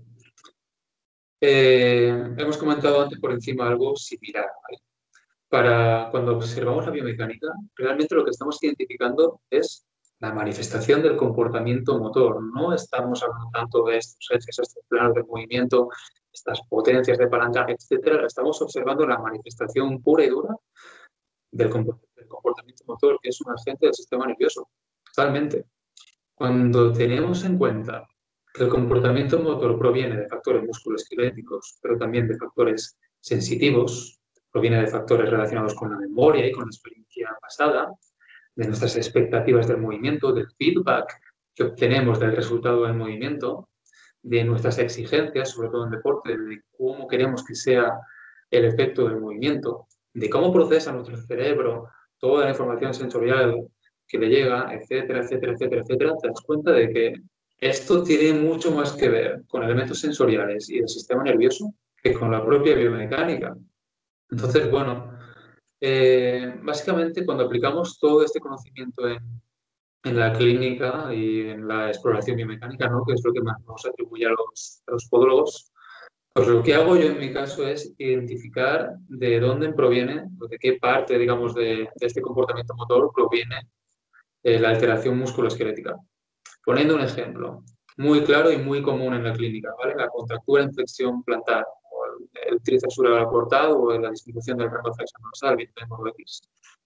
[SPEAKER 3] Hemos comentado antes por encima algo similar, ¿vale? Para cuando observamos la biomecánica, realmente lo que estamos identificando es la manifestación del comportamiento motor. No estamos hablando tanto de estos ejes, estos planos de movimiento, estas potencias de palanca, etcétera. Estamos observando la manifestación pura y dura del comportamiento motor, que es un agente del sistema nervioso. Totalmente. Cuando tenemos en cuenta que el comportamiento motor proviene de factores musculoesqueléticos, pero también de factores sensitivos, proviene de factores relacionados con la memoria y con la experiencia pasada, de nuestras expectativas del movimiento, del feedback que obtenemos del resultado del movimiento, de nuestras exigencias, sobre todo en deporte, de cómo queremos que sea el efecto del movimiento, de cómo procesa nuestro cerebro toda la información sensorial que le llega, etcétera, etcétera, etcétera, etcétera, te das cuenta de que esto tiene mucho más que ver con elementos sensoriales y del sistema nervioso que con la propia biomecánica. Entonces, bueno, básicamente cuando aplicamos todo este conocimiento en la clínica y en la exploración biomecánica, ¿no?, que es lo que más nos atribuye a los podólogos, pues lo que hago yo en mi caso es identificar de dónde proviene, de qué parte, digamos, de este comportamiento motor proviene la alteración musculoesquelética. Poniendo un ejemplo muy claro y muy común en la clínica, ¿vale? La contractura en flexión plantar, o el tríceps sural acortado, o la disminución del rango de flexión dorsal, bien por X.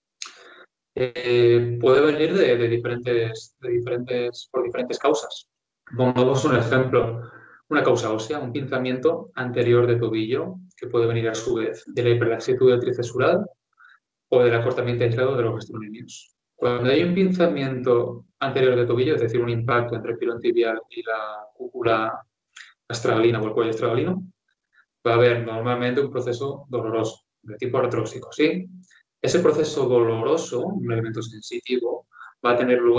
[SPEAKER 3] Puede venir por diferentes causas. Pongamos un ejemplo, una causa ósea, un pinzamiento anterior de tobillo, que puede venir a su vez de la hiperlaxitud del tríceps sural o del acortamiento aislado de los gastrocnemios. Cuando hay un pinzamiento anterior de tobillo, es decir, un impacto entre el pilón tibial y la cúpula astragalina o el cuello astragalino, va a haber normalmente un proceso doloroso de tipo artrósico, ¿sí? Ese proceso doloroso, un elemento sensitivo, va a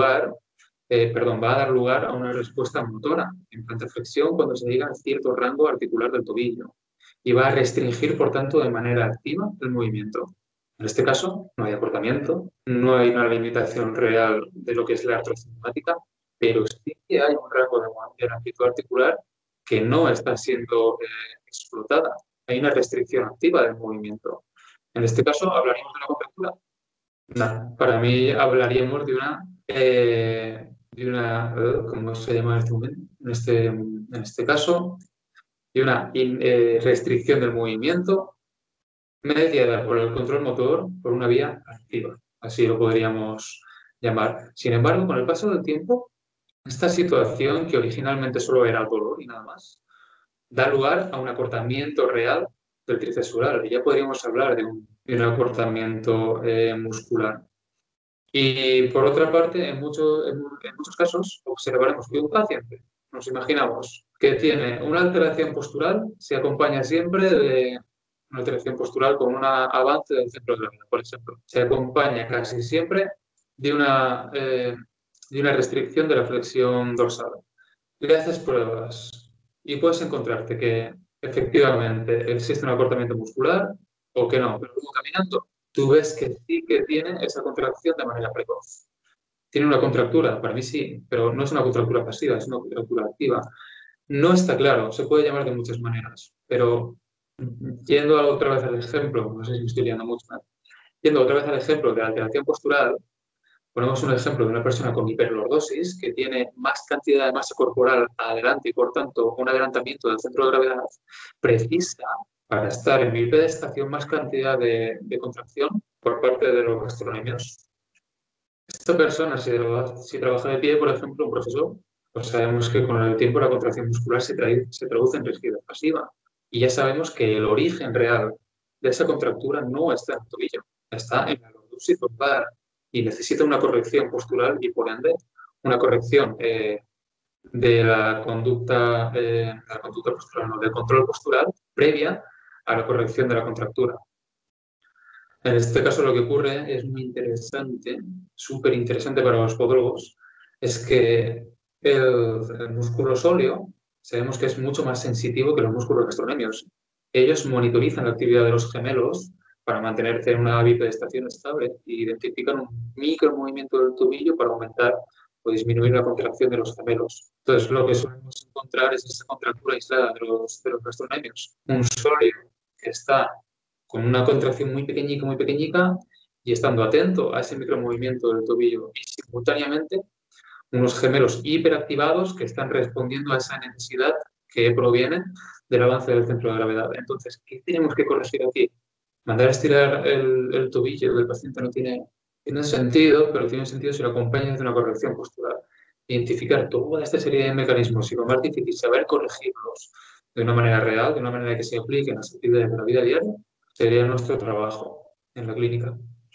[SPEAKER 3] dar lugar a una respuesta motora en plantarflexión cuando se llega a cierto rango articular del tobillo y va a restringir, por tanto, de manera activa el movimiento. En este caso, no hay acortamiento, no hay una limitación real de lo que es la artrocinemática, pero sí que hay un rango de amplitud articular que no está siendo explotada. Hay una restricción activa del movimiento. En este caso, ¿hablaríamos de una contractura? No, para mí hablaríamos de una ¿cómo se llama en este momento? En este caso, de una restricción del movimiento mediada por el control motor por una vía activa. Así lo podríamos llamar. Sin embargo, con el paso del tiempo, esta situación, que originalmente solo era dolor y nada más, da lugar a un acortamiento real del tríceps sural. Y ya podríamos hablar de un acortamiento muscular. Y por otra parte, en muchos casos observaremos que un paciente, nos imaginamos, que tiene una alteración postural, se acompaña siempre de una alteración postural con un avance del centro de gravedad, por ejemplo. Se acompaña casi siempre de una restricción de la flexión dorsal. Le haces pruebas y puedes encontrarte que efectivamente existe un acortamiento muscular o que no, pero luego caminando tú ves que sí que tiene esa contracción de manera precoz. Tiene una contractura, para mí sí, pero no es una contractura pasiva, es una contractura activa. No está claro, se puede llamar de muchas maneras, pero yendo otra vez al ejemplo, no sé si me estoy liando mucho, yendo otra vez al ejemplo de la alteración postural, ponemos un ejemplo de una persona con hiperlordosis que tiene más cantidad de masa corporal adelante y, por tanto, un adelantamiento del centro de gravedad, precisa, para estar en bipedestación, más cantidad de contracción por parte de los gastrocnemios. Esta persona, si trabaja de pie, por ejemplo, un profesor, pues sabemos que con el tiempo la contracción muscular se traduce en rigidez pasiva. Y ya sabemos que el origen real de esa contractura no está en el tobillo, está en la lordosis lumbar y necesita una corrección postural y, por ende, una corrección de la conducta postural, no, del control postural previa a la corrección de la contractura. En este caso lo que ocurre es muy interesante, súper interesante para los podólogos, es que el músculo sóleo sabemos que es mucho más sensitivo que los músculos gastrocnemios. Ellos monitorizan la actividad de los gemelos para mantenerse en una bipedestación estable e identifican un micromovimiento del tobillo para aumentar o disminuir la contracción de los gemelos. Entonces, lo que solemos encontrar es esa contractura aislada de los gastrocnemios. Un sóleo que está con una contracción muy pequeñica, y estando atento a ese micromovimiento del tobillo y simultáneamente unos gemelos hiperactivados que están respondiendo a esa necesidad que proviene del avance del centro de gravedad. Entonces, ¿qué tenemos que corregir aquí? Mandar a estirar el tobillo del paciente no tiene sentido, pero tiene sentido si lo acompañas de una corrección postural. Identificar toda esta serie de mecanismos y lo más difícil, saber corregirlos de una manera real, de una manera que se apliquen a las actividades de la vida diaria, sería nuestro trabajo en la clínica.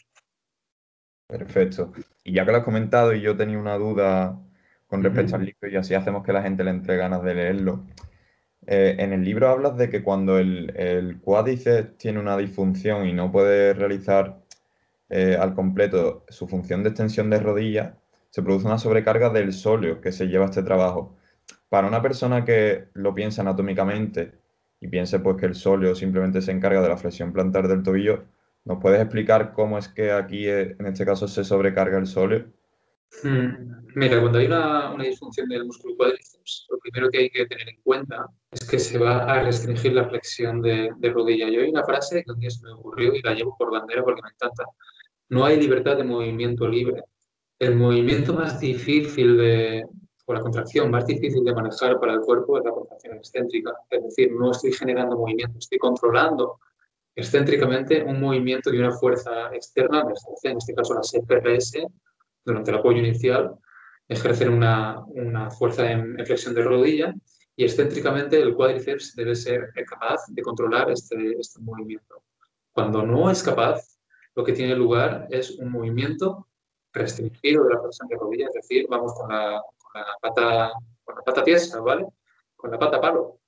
[SPEAKER 2] Perfecto. Y ya que lo has comentado y yo tenía una duda con respecto al libro y así hacemos que la gente le entre ganas de leerlo. En el libro hablas de que cuando el cuádriceps tiene una disfunción y no puede realizar al completo su función de extensión de rodilla, se produce una sobrecarga del sóleo que se lleva a este trabajo. Para una persona que lo piensa anatómicamente y piense pues que el sóleo simplemente se encarga de la flexión plantar del tobillo, ¿nos puedes explicar cómo es que aquí en este caso se sobrecarga el sóleo?
[SPEAKER 3] Mira, cuando hay una disfunción del músculo cuádriceps, lo primero que hay que tener en cuenta es que se va a restringir la flexión de rodilla. Yo hay una frase que un día se me ocurrió y la llevo por bandera porque me encanta. No hay libertad de movimiento libre. El movimiento más difícil o la contracción más difícil de manejar para el cuerpo es la contracción excéntrica. Es decir, no estoy generando movimiento, estoy controlando excéntricamente un movimiento de una fuerza externa, en este caso la CPRS, durante el apoyo inicial, ejercen una fuerza en flexión de rodilla y excéntricamente el cuádriceps debe ser capaz de controlar este movimiento. Cuando no es capaz, lo que tiene lugar es un movimiento restringido de la flexión de rodilla, es decir, vamos con la pata tiesa, ¿vale? Con la pata palo.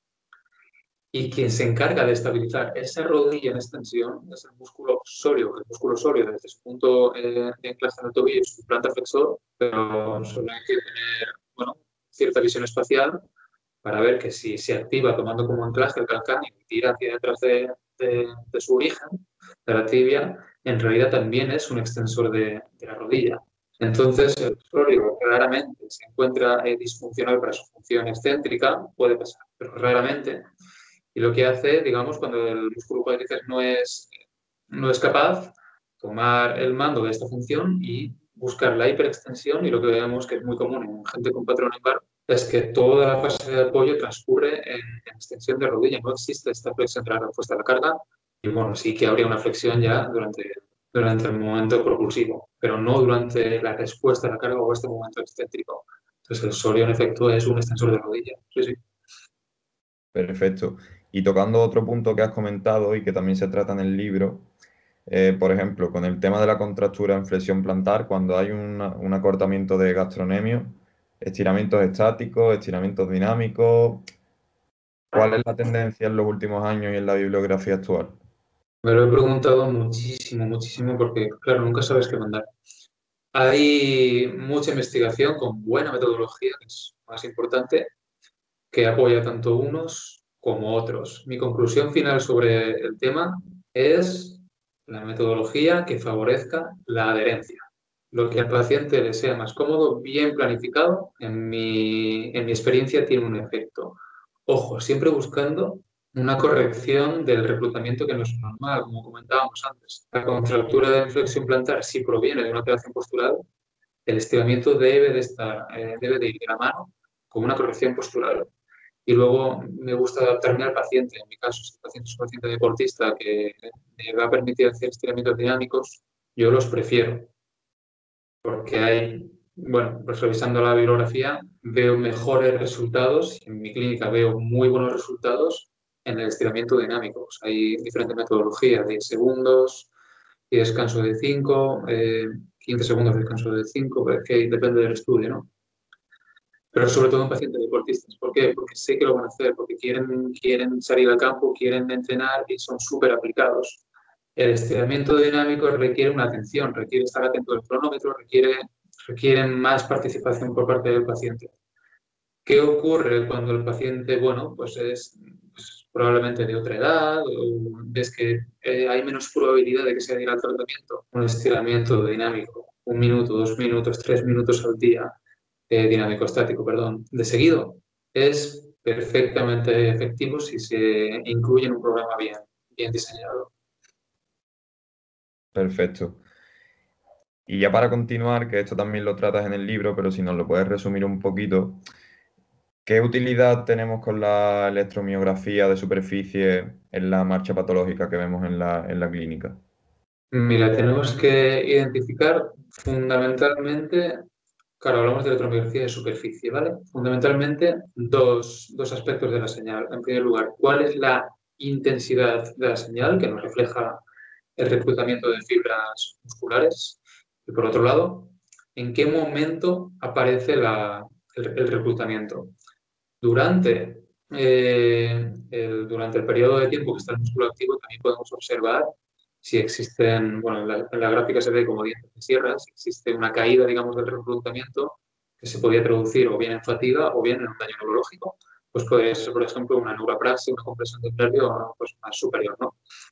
[SPEAKER 3] Y quien se encarga de estabilizar esa rodilla en extensión es el músculo sóleo. El músculo sóleo, desde su punto de anclaje en el tobillo, es su planta flexor, pero solo hay que tener cierta visión espacial para ver que si se activa tomando como anclaje el calcáneo y tira hacia detrás de su origen, de la tibia, en realidad también es un extensor de la rodilla. Entonces, el sóleo raramente se encuentra disfuncional para su función excéntrica, puede pasar, pero raramente. Y lo que hace, digamos, cuando el músculo cuádriceps no es capaz, tomar el mando de esta función y buscar la hiperextensión, y lo que vemos que es muy común en gente con patrón lumbar es que toda la fase de apoyo transcurre en extensión de rodilla, no existe esta flexión de la respuesta a la carga, y bueno, sí que habría una flexión ya durante el momento propulsivo, pero no durante la respuesta a la carga o este momento excéntrico. Entonces el sóleo en efecto es un extensor de rodilla, sí, sí.
[SPEAKER 2] Perfecto. Y tocando otro punto que has comentado y que también se trata en el libro, por ejemplo, con el tema de la contractura en flexión plantar, cuando hay un acortamiento de gastrocnemio, estiramientos estáticos, estiramientos dinámicos, ¿cuál es la tendencia en los últimos años y en la bibliografía actual?
[SPEAKER 3] Me lo he preguntado muchísimo, porque, claro, nunca sabes qué mandar. Hay mucha investigación con buena metodología, que es más importante, que apoya tanto unos como otros. Mi conclusión final sobre el tema es la metodología que favorezca la adherencia. Lo que al paciente le sea más cómodo, bien planificado, en mi experiencia tiene un efecto. Ojo, siempre buscando una corrección del reclutamiento que no es normal, como comentábamos antes. La contractura de flexión plantar, si proviene de una alteración postural, el estiramiento debe de ir de la mano con una corrección postural. Y luego me gusta adaptarme al paciente. En mi caso, si el paciente es un paciente deportista que me va a permitir hacer estiramientos dinámicos, yo los prefiero, porque hay bueno, pues revisando la bibliografía, veo mejores resultados. En mi clínica veo muy buenos resultados en el estiramiento dinámico. O sea, hay diferentes metodologías, 10 segundos y descanso de 5, 15 segundos de descanso de 5, que depende del estudio, ¿no? Pero sobre todo en pacientes deportistas. ¿Por qué? Porque sé que lo van a hacer, porque quieren salir al campo, quieren entrenar y son súper aplicados. El estiramiento dinámico requiere una atención, requiere estar atento al cronómetro, requiere más participación por parte del paciente. ¿Qué ocurre cuando el paciente, bueno, pues es probablemente de otra edad o ves que hay menos probabilidad de que se adhiera al tratamiento? Un estiramiento dinámico, 1 minuto, 2 minutos, 3 minutos al día, dinámico estático, perdón, de seguido, es perfectamente efectivo si se incluye en un programa bien diseñado.
[SPEAKER 2] Perfecto. Y ya para continuar, que esto también lo tratas en el libro, pero si nos lo puedes resumir un poquito, ¿qué utilidad tenemos con la electromiografía de superficie en la marcha patológica que vemos en la clínica?
[SPEAKER 3] Mira, tenemos que identificar fundamentalmente, claro, hablamos de electromiografía de superficie, ¿vale? Fundamentalmente dos aspectos de la señal. En primer lugar, ¿cuál es la intensidad de la señal que nos refleja el reclutamiento de fibras musculares? Y por otro lado, ¿en qué momento aparece el reclutamiento? Durante el periodo de tiempo que está el músculo activo también podemos observar si existen, bueno, en la gráfica se ve como dientes de sierra, si existe una caída, digamos, del reclutamiento que se podría traducir o bien en fatiga o bien en un daño neurológico, pues podría ser, por ejemplo, una neurapraxia, una compresión del nervio pues, más superior, ¿no?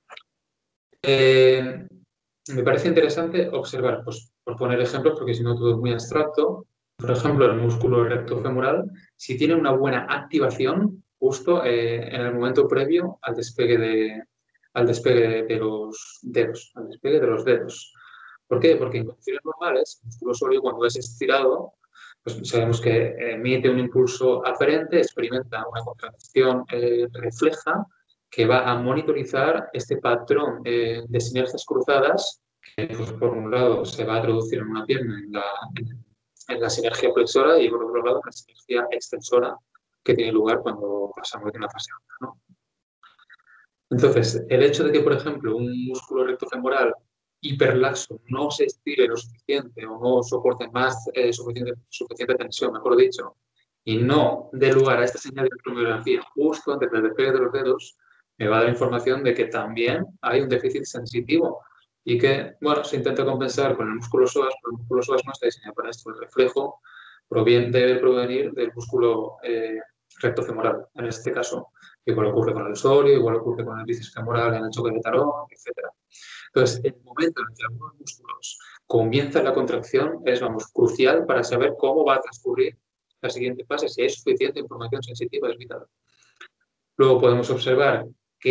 [SPEAKER 3] Me parece interesante observar, pues, por poner ejemplos, porque si no todo es muy abstracto, por ejemplo, el músculo rectofemoral, si tiene una buena activación justo en el momento previo al despegue de los dedos, ¿Por qué? Porque en condiciones normales, el músculo sólido cuando es estirado, pues sabemos que emite un impulso aferente, experimenta una contracción refleja que va a monitorizar este patrón de sinergias cruzadas que, pues, por un lado, se va a traducir en una pierna en la sinergia flexora y, por otro lado, en la sinergia extensora que tiene lugar cuando pasamos de una fase a otra, ¿no? Entonces, el hecho de que, por ejemplo, un músculo rectofemoral hiperlaxo no se estire lo suficiente o no soporte más suficiente tensión, mejor dicho, y no dé lugar a esta señal de electromiografía justo antes del despegue de los dedos, me va a dar información de que también hay un déficit sensitivo y que, bueno, se intenta compensar con el músculo psoas, pero el músculo psoas no está diseñado para esto. El reflejo debe provenir del músculo rectofemoral, en este caso. Igual ocurre con el sóleo, igual ocurre con el bíceps femoral en el choque de talón, etc. Entonces, el momento en el que algunos músculos comienzan la contracción es, vamos, crucial para saber cómo va a transcurrir la siguiente fase. Si hay suficiente información sensitiva, es vital. Luego podemos observar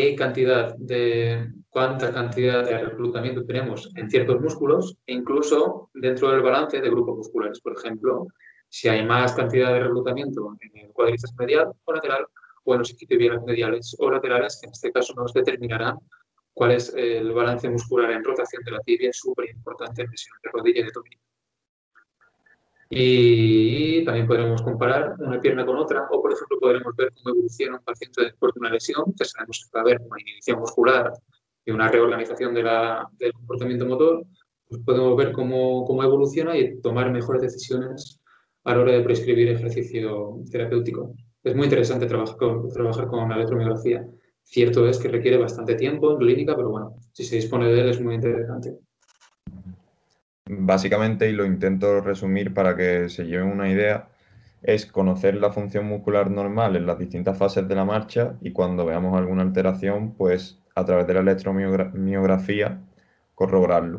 [SPEAKER 3] cuánta cantidad de reclutamiento tenemos en ciertos músculos e incluso dentro del balance de grupos musculares. Por ejemplo, si hay más cantidad de reclutamiento en el cuádriceps medial o lateral, o en los isquiotibiales mediales o laterales, que en este caso nos determinarán cuál es el balance muscular en rotación de la tibia, súper importante en lesiones de rodilla y de tobillo. Y también podremos comparar una pierna con otra, o por ejemplo podremos ver cómo evoluciona un paciente después de una lesión, que sabemos que va a haber una inhibición muscular y una reorganización del comportamiento motor, pues podemos ver cómo evoluciona y tomar mejores decisiones a la hora de prescribir ejercicio terapéutico. Es muy interesante trabajar con la electromiografía. Cierto es que requiere bastante tiempo en clínica, pero bueno, si se dispone de él es muy interesante.
[SPEAKER 2] Básicamente, y lo intento resumir para que se lleven una idea, es conocer la función muscular normal en las distintas fases de la marcha y cuando veamos alguna alteración, pues a través de la electromiografía corroborarlo.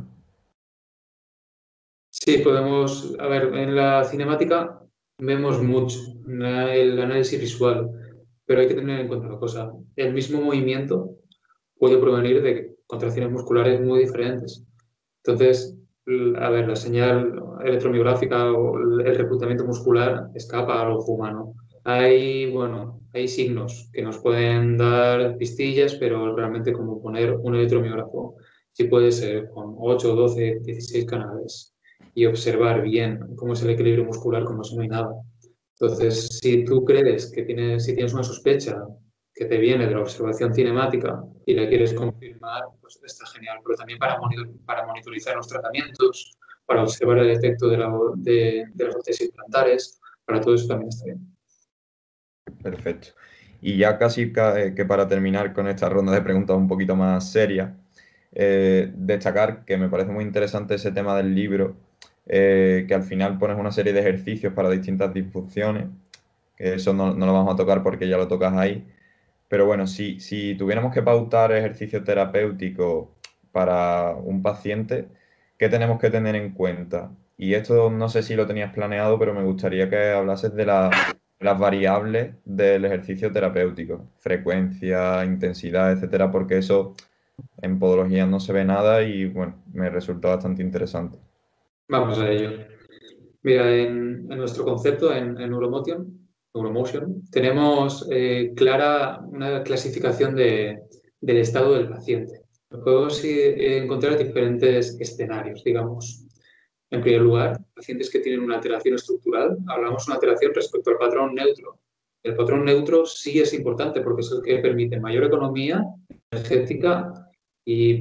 [SPEAKER 3] Sí, podemos, a ver, en la cinemática vemos mucho el análisis visual, pero hay que tener en cuenta una cosa, el mismo movimiento puede provenir de contracciones musculares muy diferentes. Entonces, a ver, la señal electromiográfica o el reclutamiento muscular escapa al ojo humano. Hay signos que nos pueden dar pistillas, pero realmente como poner un electromiógrafo, sí puede ser con 8, 12, 16 canales. y observar bien cómo es el equilibrio muscular, como si no hay nada. Entonces, si tú crees que si tienes una sospecha que te viene de la observación cinemática y la quieres confirmar, pues está genial. Pero también para monitorizar los tratamientos, para observar el efecto de las prótesis plantares, para todo eso también está bien.
[SPEAKER 2] Perfecto. Y ya casi que para terminar con esta ronda de preguntas un poquito más serias, destacar que me parece muy interesante ese tema del libro, que al final pones una serie de ejercicios para distintas disfunciones, que eso no lo vamos a tocar porque ya lo tocas ahí. Pero bueno, si tuviéramos que pautar ejercicio terapéutico para un paciente, ¿qué tenemos que tener en cuenta? Y esto no sé si lo tenías planeado, pero me gustaría que hablases de las variables del ejercicio terapéutico, frecuencia, intensidad, etcétera, porque eso en podología no se ve nada y bueno, me resulta bastante interesante.
[SPEAKER 3] Vamos a ello. Mira, en nuestro concepto, en Neuromotion, tenemos clara una clasificación del estado del paciente. Podemos encontrar diferentes escenarios, digamos. En primer lugar, pacientes que tienen una alteración estructural, hablamos de una alteración respecto al patrón neutro. El patrón neutro sí es importante porque es el que permite mayor economía energética y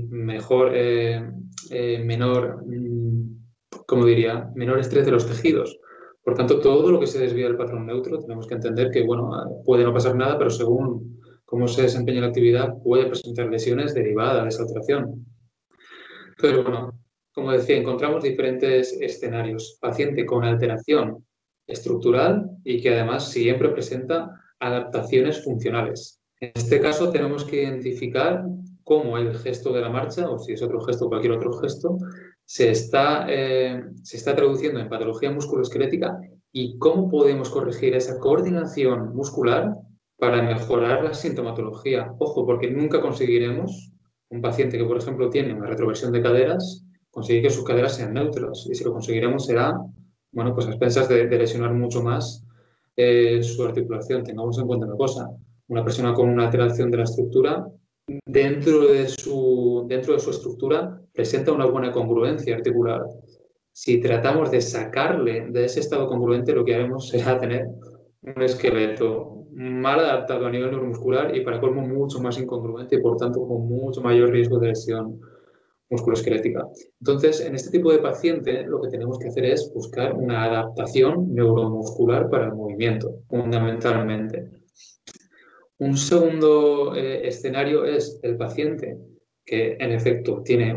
[SPEAKER 3] menor estrés de los tejidos. Por tanto, todo lo que se desvía del patrón neutro tenemos que entender que, bueno, puede no pasar nada, pero según cómo se desempeña la actividad, puede presentar lesiones derivadas de esa alteración. Pero bueno, como decía, encontramos diferentes escenarios. Paciente con alteración estructural y que además siempre presenta adaptaciones funcionales. En este caso tenemos que identificar cómo el gesto de la marcha, o si es otro gesto o cualquier otro gesto, se está traduciendo en patología musculoesquelética y cómo podemos corregir esa coordinación muscular para mejorar la sintomatología. Ojo, porque nunca conseguiremos un paciente que, por ejemplo, tiene una retroversión de caderas, conseguir que sus caderas sean neutras. Y si lo conseguiremos será, bueno, pues a expensas de lesionar mucho más su articulación. Tengamos en cuenta una cosa, una persona con una alteración de la estructura, dentro de su estructura presenta una buena congruencia articular. Si tratamos de sacarle de ese estado congruente, lo que haremos será tener un esqueleto mal adaptado a nivel neuromuscular y para colmo mucho más incongruente y por tanto con mucho mayor riesgo de lesión musculoesquelética. Entonces, en este tipo de paciente lo que tenemos que hacer es buscar una adaptación neuromuscular para el movimiento, fundamentalmente. Un segundo escenario es el paciente que en efecto tiene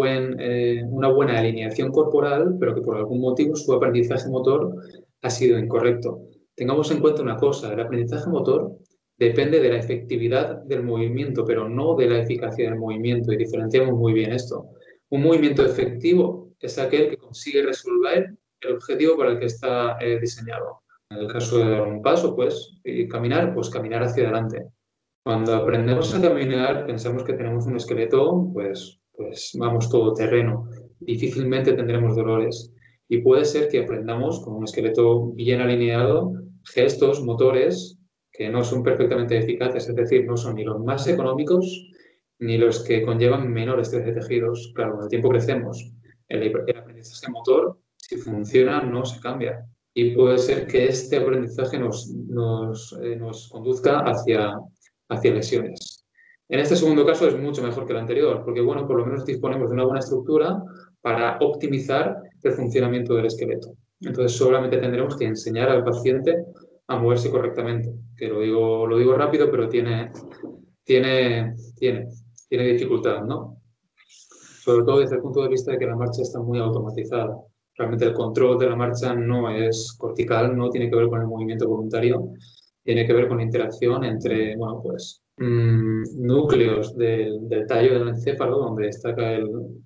[SPEAKER 3] una buena alineación corporal, pero que por algún motivo su aprendizaje motor ha sido incorrecto. Tengamos en cuenta una cosa, el aprendizaje motor depende de la efectividad del movimiento, pero no de la eficacia del movimiento, y diferenciamos muy bien esto. Un movimiento efectivo es aquel que consigue resolver el objetivo para el que está diseñado. En el caso de dar un paso, y caminar hacia adelante. Cuando aprendemos a caminar, pensamos que tenemos un esqueleto, pues vamos, todo terreno. Difícilmente tendremos dolores. Y puede ser que aprendamos con un esqueleto bien alineado gestos, motores, que no son perfectamente eficaces, es decir, no son ni los más económicos ni los que conllevan menor estrés de tejidos. Claro, con el tiempo crecemos. El aprendizaje motor, si funciona, no se cambia. Y puede ser que este aprendizaje nos conduzca hacia lesiones. En este segundo caso es mucho mejor que el anterior, porque bueno, por lo menos disponemos de una buena estructura para optimizar el funcionamiento del esqueleto. Entonces solamente tendremos que enseñar al paciente a moverse correctamente, que lo digo rápido, pero tiene dificultad, ¿no? Sobre todo desde el punto de vista de que la marcha está muy automatizada. Realmente el control de la marcha no es cortical, no tiene que ver con el movimiento voluntario, tiene que ver con la interacción entre, bueno, pues, núcleos del tallo del encéfalo, donde destaca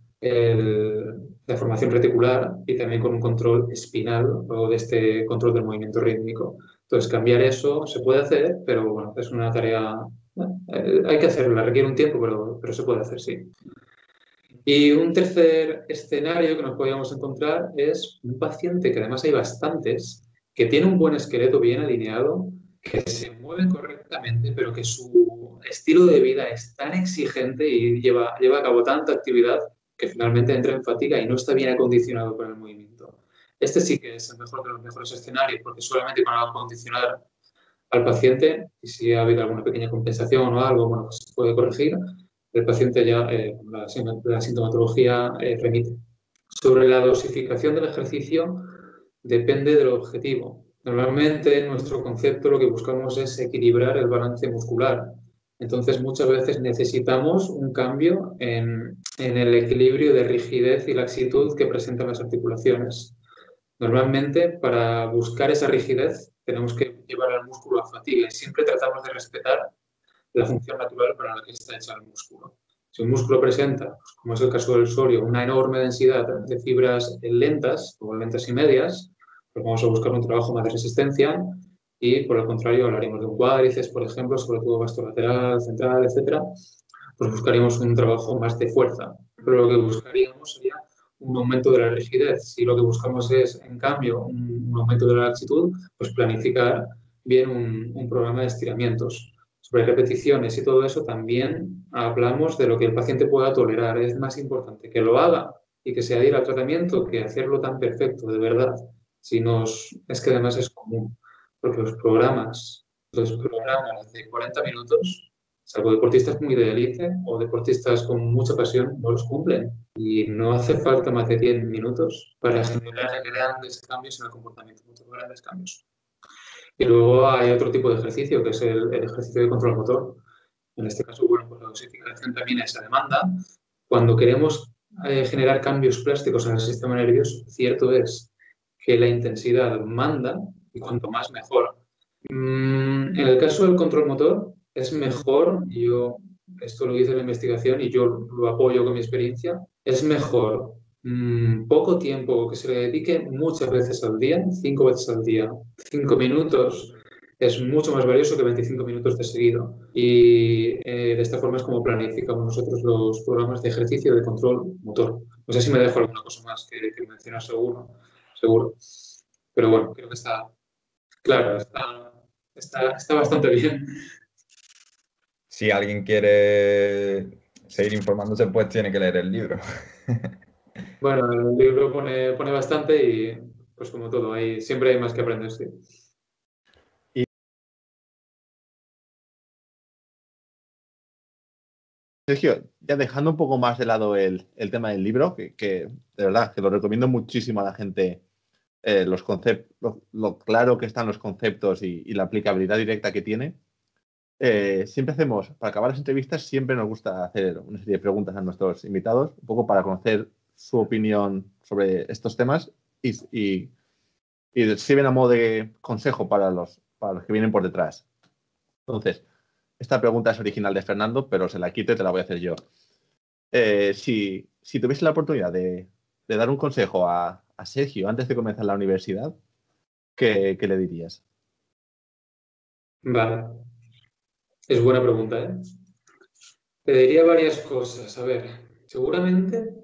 [SPEAKER 3] la formación reticular, y también con un control espinal o de este control del movimiento rítmico. Entonces, cambiar eso se puede hacer, pero bueno, es una tarea, hay que hacerla, requiere un tiempo, pero se puede hacer, sí. Y un tercer escenario que nos podríamos encontrar es un paciente, que además hay bastantes, que tiene un buen esqueleto bien alineado, que se mueve correctamente, pero que su estilo de vida es tan exigente y lleva a cabo tanta actividad que finalmente entra en fatiga y no está bien acondicionado para el movimiento. Este sí que es el mejor de los mejores escenarios, porque solamente con acondicionar al paciente, y si ha habido alguna pequeña compensación o algo, bueno, pues se puede corregir, el paciente ya, la sintomatología remite. Sobre la dosificación del ejercicio, depende del objetivo. Normalmente, en nuestro concepto, lo que buscamos es equilibrar el balance muscular. Entonces, muchas veces necesitamos un cambio en el equilibrio de rigidez y laxitud que presentan las articulaciones. Normalmente, para buscar esa rigidez, tenemos que llevar al músculo a fatiga y siempre tratamos de respetar la función natural para la que está hecha el músculo. Si un músculo presenta, pues, como es el caso del usuario, una enorme densidad de fibras lentas o lentas y medias, pues vamos a buscar un trabajo más de resistencia y, por el contrario, hablaríamos de un cuádriceps, por ejemplo, sobre todo vasto lateral, central, etcétera, pues buscaríamos un trabajo más de fuerza. Pero lo que buscaríamos sería un aumento de la rigidez. Si lo que buscamos es, en cambio, un aumento de la laxitud, pues planificar bien un programa de estiramientos. Sobre repeticiones y todo eso también hablamos de lo que el paciente pueda tolerar. Es más importante que lo haga y que se adhiera al tratamiento que hacerlo tan perfecto, de verdad. Es que además es común, porque los programas de 40 minutos, salvo deportistas muy de élite o deportistas con mucha pasión, no los cumplen. Y no hace falta más de 10 minutos para generar grandes cambios en el comportamiento, muchos grandes cambios. Y luego hay otro tipo de ejercicio, que es el ejercicio de control motor. En este caso, bueno, pues la dosificación también es a demanda. Cuando queremos generar cambios plásticos en el sistema nervioso, cierto es que la intensidad manda y cuanto más mejor. En el caso del control motor, es mejor, esto lo dice la investigación y yo lo apoyo con mi experiencia, es mejor poco tiempo que se le dedique muchas veces al día, 5 veces al día, 5 minutos, es mucho más valioso que 25 minutos de seguido. Y de esta forma es como planificamos nosotros los programas de ejercicio de control motor. No sé si me dejo alguna cosa más que mencionar seguro. Pero bueno, creo que está claro, está bastante bien.
[SPEAKER 2] Si alguien quiere seguir informándose, pues tiene que leer el libro.
[SPEAKER 3] Bueno, el libro pone bastante y, pues como todo, siempre hay más que aprender, sí.
[SPEAKER 1] Sergio, ya dejando un poco más de lado el tema del libro, que de verdad que lo recomiendo muchísimo a la gente, los conceptos, lo claro que están los conceptos y la aplicabilidad directa que tiene. Siempre hacemos, para acabar las entrevistas, siempre nos gusta hacer una serie de preguntas a nuestros invitados, un poco para conocer su opinión sobre estos temas y sirven a modo de consejo para los que vienen por detrás. Entonces, esta pregunta es original de Fernando, pero se la quito y te la voy a hacer yo. Si tuviese la oportunidad de dar un consejo a Sergio antes de comenzar la universidad, ¿qué le dirías?
[SPEAKER 3] Vale. Es buena pregunta, ¿eh? Te diría varias cosas. A ver, seguramente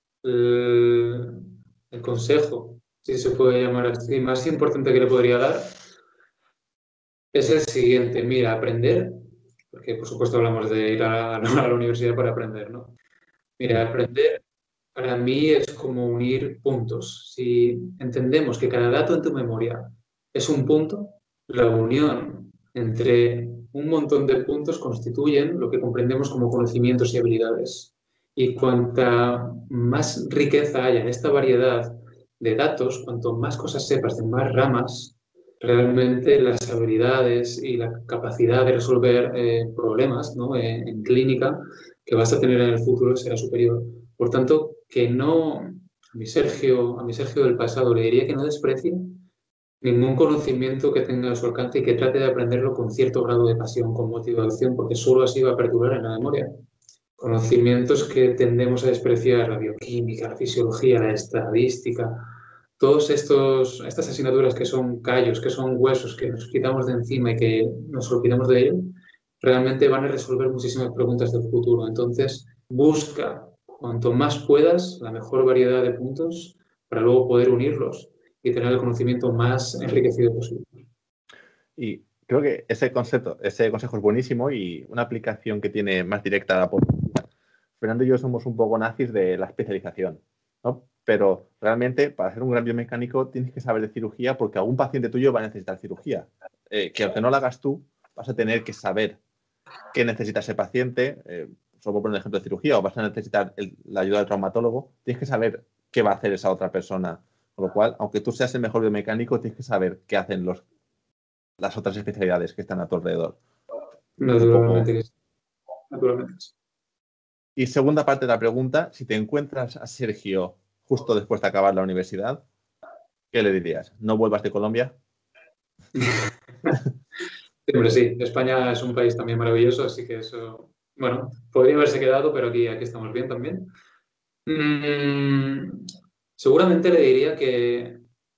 [SPEAKER 3] el consejo, si se puede llamar así, más importante que le podría dar es el siguiente. Mira, aprender, porque por supuesto hablamos de ir a la universidad para aprender, ¿no? Mira, aprender para mí es como unir puntos. Si entendemos que cada dato en tu memoria es un punto, la unión entre un montón de puntos constituyen lo que comprendemos como conocimientos y habilidades. Y cuanta más riqueza haya en esta variedad de datos, cuanto más cosas sepas de más ramas, realmente las habilidades y la capacidad de resolver problemas, ¿no? En clínica que vas a tener en el futuro será superior. Por tanto, que no, a mi Sergio del pasado le diría que no desprecie ningún conocimiento que tenga a su alcance y que trate de aprenderlo con cierto grado de pasión, con motivación, porque solo así va a perdurar en la memoria. Conocimientos que tendemos a despreciar, la bioquímica, la fisiología, la estadística, todas estas asignaturas que son callos, que son huesos, que nos quitamos de encima y que nos olvidamos de ello, realmente van a resolver muchísimas preguntas del futuro. Entonces, busca cuanto más puedas la mejor variedad de puntos para luego poder unirlos y tener el conocimiento más enriquecido posible.
[SPEAKER 1] Y creo que ese consejo es buenísimo y una aplicación que tiene más directa a la policía Fernando y yo somos un poco nazis de la especialización, ¿no? Pero realmente para ser un gran biomecánico tienes que saber de cirugía porque algún paciente tuyo va a necesitar cirugía. Que aunque no la hagas tú, vas a tener que saber qué necesita ese paciente. Solo por poner un ejemplo de cirugía, o vas a necesitar la ayuda del traumatólogo, tienes que saber qué va a hacer esa otra persona. Con lo cual, aunque tú seas el mejor biomecánico, tienes que saber qué hacen las otras especialidades que están a tu alrededor.
[SPEAKER 3] Naturalmente.
[SPEAKER 1] Y segunda parte de la pregunta, si te encuentras a Sergio justo después de acabar la universidad, ¿qué le dirías? ¿No vuelvas de Colombia?
[SPEAKER 3] Hombre, sí, España es un país también maravilloso, así que eso, bueno, podría haberse quedado, pero aquí estamos bien también. Seguramente le diría que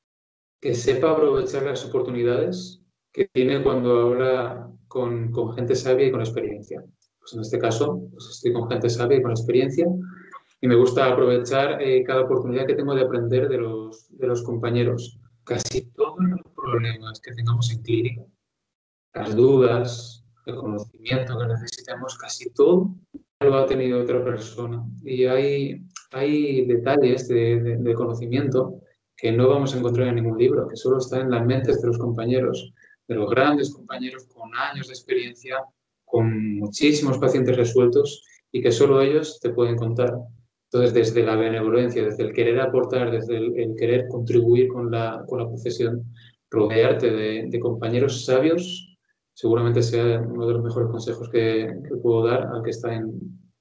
[SPEAKER 3] sepa aprovechar las oportunidades que tiene cuando habla con gente sabia y con experiencia. Pues en este caso, pues estoy con gente sabia y con experiencia y me gusta aprovechar cada oportunidad que tengo de aprender de los compañeros. Casi todos los problemas que tengamos en clínica, las dudas, el conocimiento que necesitamos, casi todo lo ha tenido otra persona. Y hay detalles de conocimiento que no vamos a encontrar en ningún libro, que solo está en las mentes de los compañeros, de los grandes compañeros con años de experiencia, con muchísimos pacientes resueltos y que solo ellos te pueden contar. Entonces, desde la benevolencia, desde el querer aportar, desde el querer contribuir con la profesión, rodearte de compañeros sabios, seguramente sea uno de los mejores consejos que puedo dar al que está en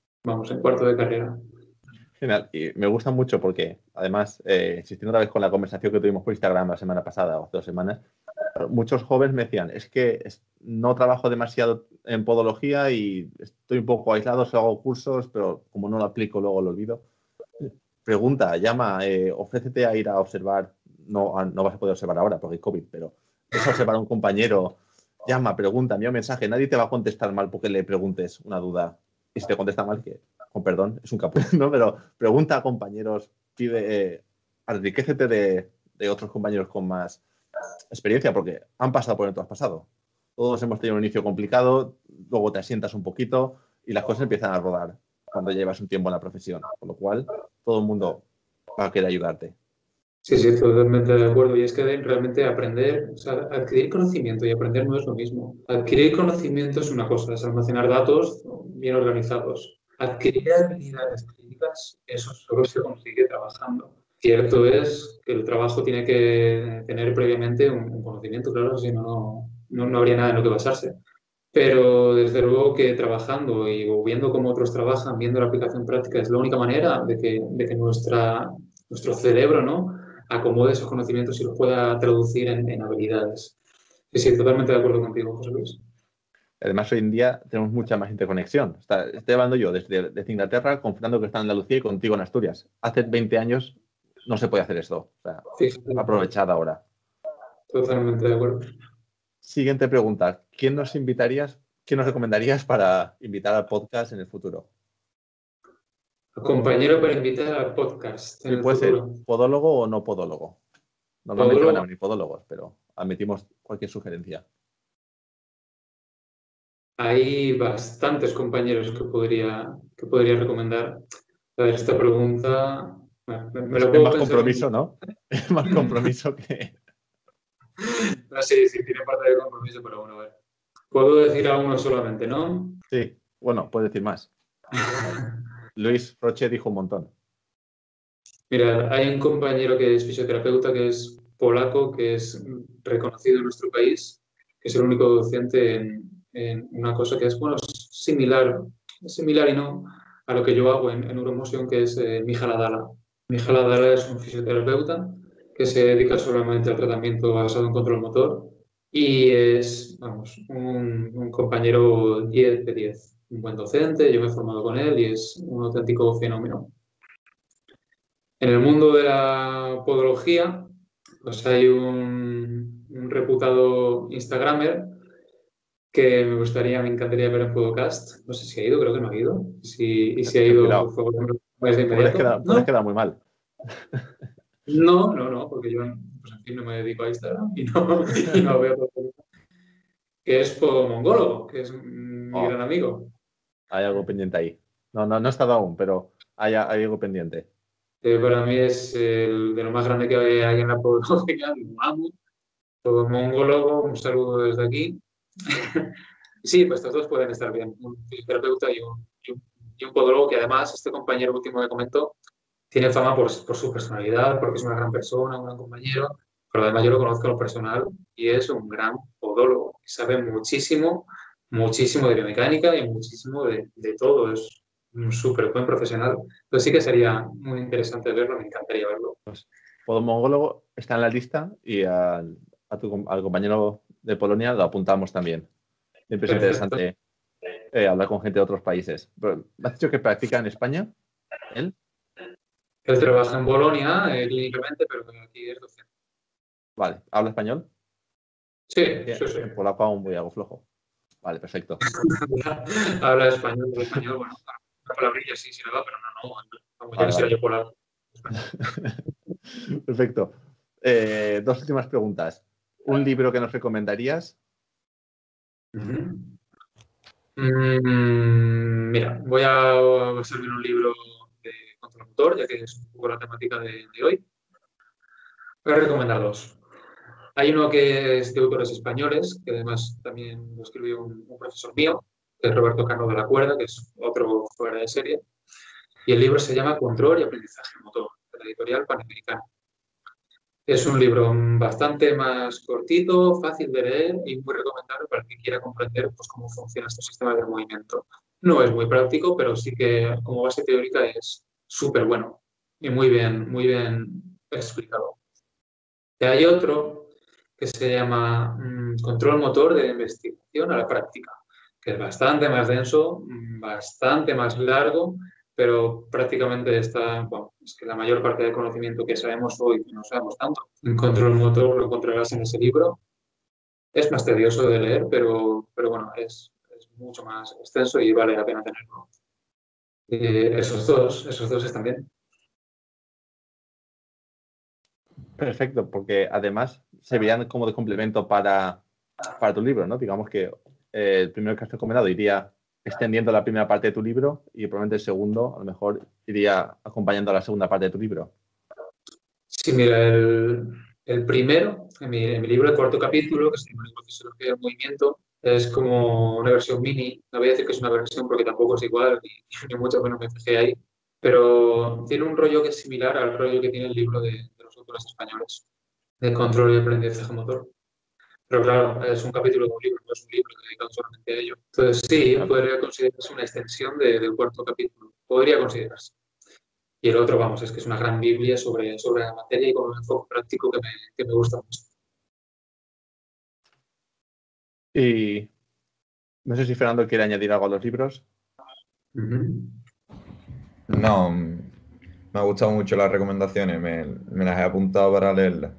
[SPEAKER 3] cuarto de carrera.
[SPEAKER 1] Genial, y me gusta mucho porque, además, insistiendo otra vez con la conversación que tuvimos por Instagram la semana pasada o hace 2 semanas, muchos jóvenes me decían, es que no trabajo demasiado en podología y estoy un poco aislado, solo hago cursos, pero como no lo aplico luego lo olvido. Pregunta, llama, ofrécete a ir a observar, no vas a poder observar ahora porque hay COVID, pero es observar a un compañero, llama, pregunta, envía un mensaje, nadie te va a contestar mal porque le preguntes una duda. Y si te contesta mal, que, con perdón, es un capullo, ¿no? Pero pregunta a compañeros, pide, enriquécete de otros compañeros con más experiencia, porque han pasado por donde tú has pasado. Todos hemos tenido un inicio complicado, luego te asientas un poquito y las cosas empiezan a rodar cuando llevas un tiempo en la profesión, con lo cual todo el mundo va a querer ayudarte.
[SPEAKER 3] Sí, totalmente de acuerdo. Y es que realmente aprender, o sea, adquirir conocimiento y aprender no es lo mismo. Adquirir conocimiento es una cosa, es almacenar datos bien organizados. Adquirir habilidades clínicas, eso solo se consigue trabajando. Cierto es que el trabajo tiene que tener previamente un conocimiento, claro, si no habría nada en lo que basarse. Pero desde luego que trabajando y viendo cómo otros trabajan, viendo la aplicación práctica, es la única manera de que nuestro cerebro, ¿no?, acomode esos conocimientos y los pueda traducir en habilidades. Sí, totalmente de acuerdo contigo, José Luis.
[SPEAKER 1] Además, hoy en día tenemos mucha más interconexión. Estoy hablando yo desde Inglaterra, con Fernando que está en Andalucía y contigo en Asturias. Hace 20 años no se puede hacer esto. O sea, aprovechad ahora.
[SPEAKER 3] Totalmente de acuerdo.
[SPEAKER 1] Siguiente pregunta. ¿Quién nos recomendarías para invitar al podcast en el futuro?
[SPEAKER 3] Compañero para invitar al podcast en el
[SPEAKER 1] puede
[SPEAKER 3] futuro.
[SPEAKER 1] Ser podólogo o no podólogo. Normalmente van a venir podólogos, pero admitimos cualquier sugerencia.
[SPEAKER 3] Hay bastantes compañeros que podría recomendar. A ver, esta pregunta...
[SPEAKER 1] me lo puedo es más compromiso, ¿no? Es más compromiso que...
[SPEAKER 3] No, sí, tiene parte de compromiso, pero bueno, a ver. Puedo decir a uno solamente, ¿no?
[SPEAKER 1] Sí, bueno, puedes decir más. Luis Roche dijo un montón.
[SPEAKER 3] Mira, hay un compañero que es fisioterapeuta, que es polaco, que es reconocido en nuestro país, que es el único docente en una cosa que es, bueno, similar y no a lo que yo hago en Neuromotion, que es Michal Adala. Michal Adala es un fisioterapeuta que se dedica solamente al tratamiento basado en control motor y es, vamos, un compañero 10 de 10. Un buen docente, yo me he formado con él y es un auténtico fenómeno. En el mundo de la podología, pues hay un reputado Instagramer que me encantaría ver en podcast. No sé si ha ido, creo que no ha ido. Si ha ido, por favor, me de inmediato.
[SPEAKER 1] Puedes quedar muy mal.
[SPEAKER 3] No, porque yo, pues en fin, no me dedico a Instagram y no veo todo. Que es podmongólogo, que es mi gran amigo.
[SPEAKER 1] Hay algo pendiente ahí.
[SPEAKER 5] No he estado aún, pero hay algo pendiente.
[SPEAKER 3] Para mí es de lo más grande que hay en la podología, lo amo. Todo mongólogo, un saludo desde aquí. Sí, pues estos dos pueden estar bien, un fisioterapeuta y un podólogo que además, este compañero último que comentó, tiene fama por su personalidad, porque es una gran persona, un gran compañero, pero además yo lo conozco en lo personal y es un gran podólogo. Sabe muchísimo, muchísimo de biomecánica y muchísimo de todo. Es un súper buen profesional. Entonces sí que sería muy interesante verlo, me encantaría verlo.
[SPEAKER 5] Podomongólogo está en la lista y al compañero de Polonia lo apuntamos también. Siempre es interesante hablar con gente de otros países. Pero, ¿me has dicho que practica en España? ¿Él?
[SPEAKER 3] Él trabaja en Bolonia clínicamente, pero aquí es docente.
[SPEAKER 5] Vale. ¿Habla español?
[SPEAKER 3] Sí.
[SPEAKER 5] En polaco aún voy algo flojo. Vale, perfecto.
[SPEAKER 3] Habla español, bueno, una palabrilla sí le va, pero no. Vamos, yo quisiera yo polaco.
[SPEAKER 5] Perfecto. Dos últimas preguntas. ¿Un libro que nos recomendarías?
[SPEAKER 3] Mira, voy a servir un libro de control motor, ya que es un poco la temática de hoy. Voy a recomendar dos. Hay uno que es de autores españoles, que además también lo escribió un profesor mío, que es Roberto Cano de la Cuerda, que es otro fuera de serie. Y el libro se llama Control y aprendizaje motor, de la editorial Panamericana. Es un libro bastante más cortito, fácil de leer y muy recomendable para quien quiera comprender pues, cómo funciona este sistema de movimiento. No es muy práctico, pero sí que como base teórica es súper bueno y muy bien explicado. Y hay otro que se llama Control motor de investigación a la práctica, que es bastante más denso, bastante más largo, pero prácticamente está, bueno, es que la mayor parte del conocimiento que sabemos hoy no sabemos tanto. En control motor lo encontrarás en ese libro. Es más tedioso de leer, pero bueno, es mucho más extenso y vale la pena tenerlo. Esos dos están bien.
[SPEAKER 5] Perfecto, porque además se verían como de complemento para tu libro, ¿no? Digamos que el primero que has recomendado iría extendiendo la primera parte de tu libro y probablemente el segundo a lo mejor iría acompañando a la segunda parte de tu libro.
[SPEAKER 3] Sí, mira, el primero, en mi libro, el cuarto capítulo, que se llama Fisiología del Movimiento, es como una versión mini. No voy a decir que es una versión porque tampoco es igual, ni mucho menos me fijé ahí, pero tiene un rollo que es similar al rollo que tiene el libro de los autores españoles, de control y aprendizaje motor. Pero claro, es un capítulo de un libro, no es un libro dedicado solamente a ello. Entonces sí, podría considerarse una extensión del cuarto capítulo. Podría considerarse. Y el otro, vamos, es que es una gran Biblia sobre la materia y con un enfoque práctico que me gusta mucho.
[SPEAKER 5] Y no sé si Fernando quiere añadir algo a los libros.
[SPEAKER 2] No, me ha gustado mucho las recomendaciones, me las he apuntado para leerlas.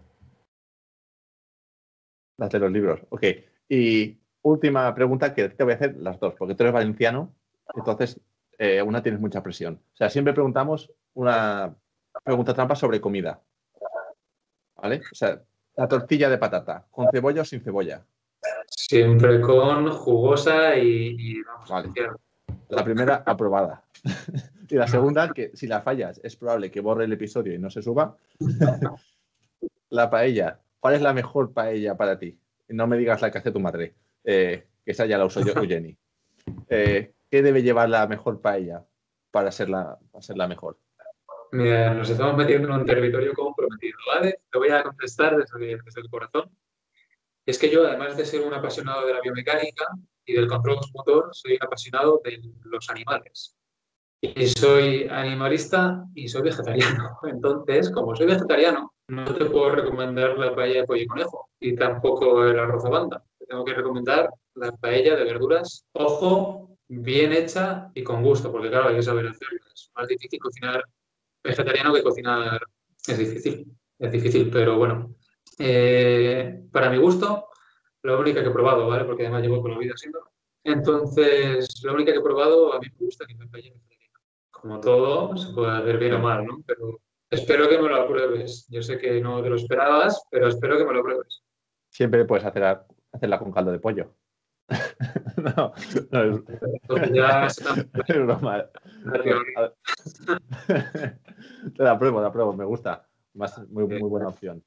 [SPEAKER 5] Las de los libros, ok. Y última pregunta que te voy a hacer las dos, porque tú eres valenciano, entonces una tienes mucha presión. O sea, siempre preguntamos una pregunta trampa sobre comida. ¿Vale? O sea, la tortilla de patata, ¿con cebolla o sin cebolla?
[SPEAKER 3] Siempre con jugosa y vamos,
[SPEAKER 5] vale. La primera, aprobada. Y la segunda, que si la fallas es probable que borre el episodio y no se suba. La paella. ¿Cuál es la mejor paella para ti? No me digas la que hace tu madre, que esa ya la uso yo, Jenny. ¿Qué debe llevar la mejor paella para ser la mejor?
[SPEAKER 3] Mira, nos estamos metiendo en un territorio comprometido, ¿vale? Te voy a contestar desde el corazón. Es que yo, además de ser un apasionado de la biomecánica y del control motor, soy un apasionado de los animales. Y soy animalista y soy vegetariano. Entonces, como soy vegetariano, no te puedo recomendar la paella de pollo y conejo y tampoco el arroz a banda. Te tengo que recomendar la paella de verduras, ojo, bien hecha y con gusto, porque claro, hay que saber hacerlo. Es más difícil cocinar vegetariano que cocinar. Es difícil, pero bueno. Para mi gusto, la única que he probado, ¿vale? Porque además llevo toda la vida haciéndolo. Entonces, la única que he probado, a mí me gusta que me paella vegetariana. Como todo, se puede hacer bien o mal, ¿no? Pero espero que me lo apruebes. Yo sé que no te lo esperabas, pero espero que me lo apruebes.
[SPEAKER 5] Siempre puedes hacerla con caldo de pollo. No,
[SPEAKER 3] Ya
[SPEAKER 5] es broma. Te la apruebo, me gusta. Muy buena opción.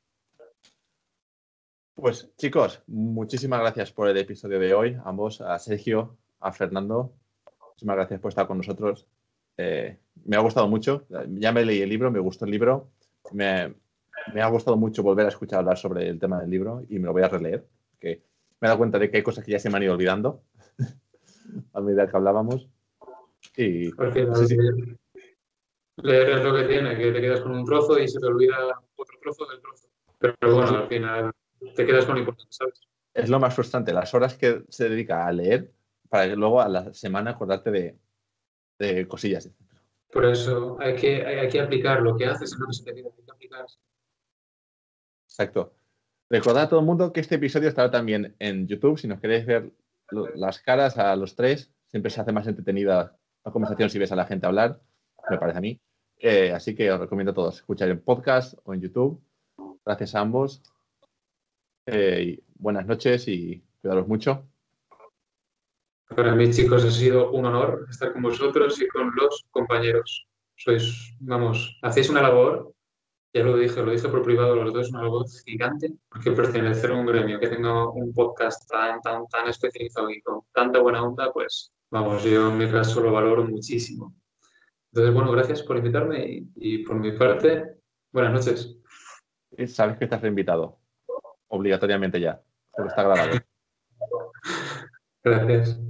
[SPEAKER 5] Pues chicos, muchísimas gracias por el episodio de hoy, ambos, a Sergio, a Fernando. Muchísimas gracias por estar con nosotros. Me ha gustado mucho. Ya me leí el libro, me gustó el libro. Me ha gustado mucho volver a escuchar hablar sobre el tema del libro y me lo voy a releer. Que me he dado cuenta de que hay cosas que ya se me han ido olvidando a medida que hablábamos. Y
[SPEAKER 3] al final,
[SPEAKER 5] sí.
[SPEAKER 3] leer es lo que tiene, que te quedas con un trozo y se te olvida otro trozo del trozo. Pero bueno, al final te quedas con lo importante, ¿sabes?
[SPEAKER 5] Es lo más frustrante, las horas que se dedica a leer para que luego a la semana acordarte de cosillas.
[SPEAKER 3] Por eso hay que aplicar lo que haces en lo que se te pide, hay que aplicar.
[SPEAKER 5] Exacto. Recordad a todo el mundo que este episodio estará también en YouTube. Si nos queréis ver las caras a los tres, siempre se hace más entretenida la conversación si ves a la gente hablar, me parece a mí. Así que os recomiendo a todos escuchar en podcast o en YouTube. Gracias a ambos. Y buenas noches y cuidaros mucho.
[SPEAKER 3] Para mí, chicos, ha sido un honor estar con vosotros y con los compañeros. Hacéis una labor, ya lo dije por privado, los dos, una labor gigante, porque pertenecer a un gremio que tenga un podcast tan especializado y con tanta buena onda, pues, yo en mi caso lo valoro muchísimo. Entonces, bueno, gracias por invitarme y por mi parte, buenas noches.
[SPEAKER 5] Sabes que estás invitado, obligatoriamente ya, porque está grabado.
[SPEAKER 3] Gracias.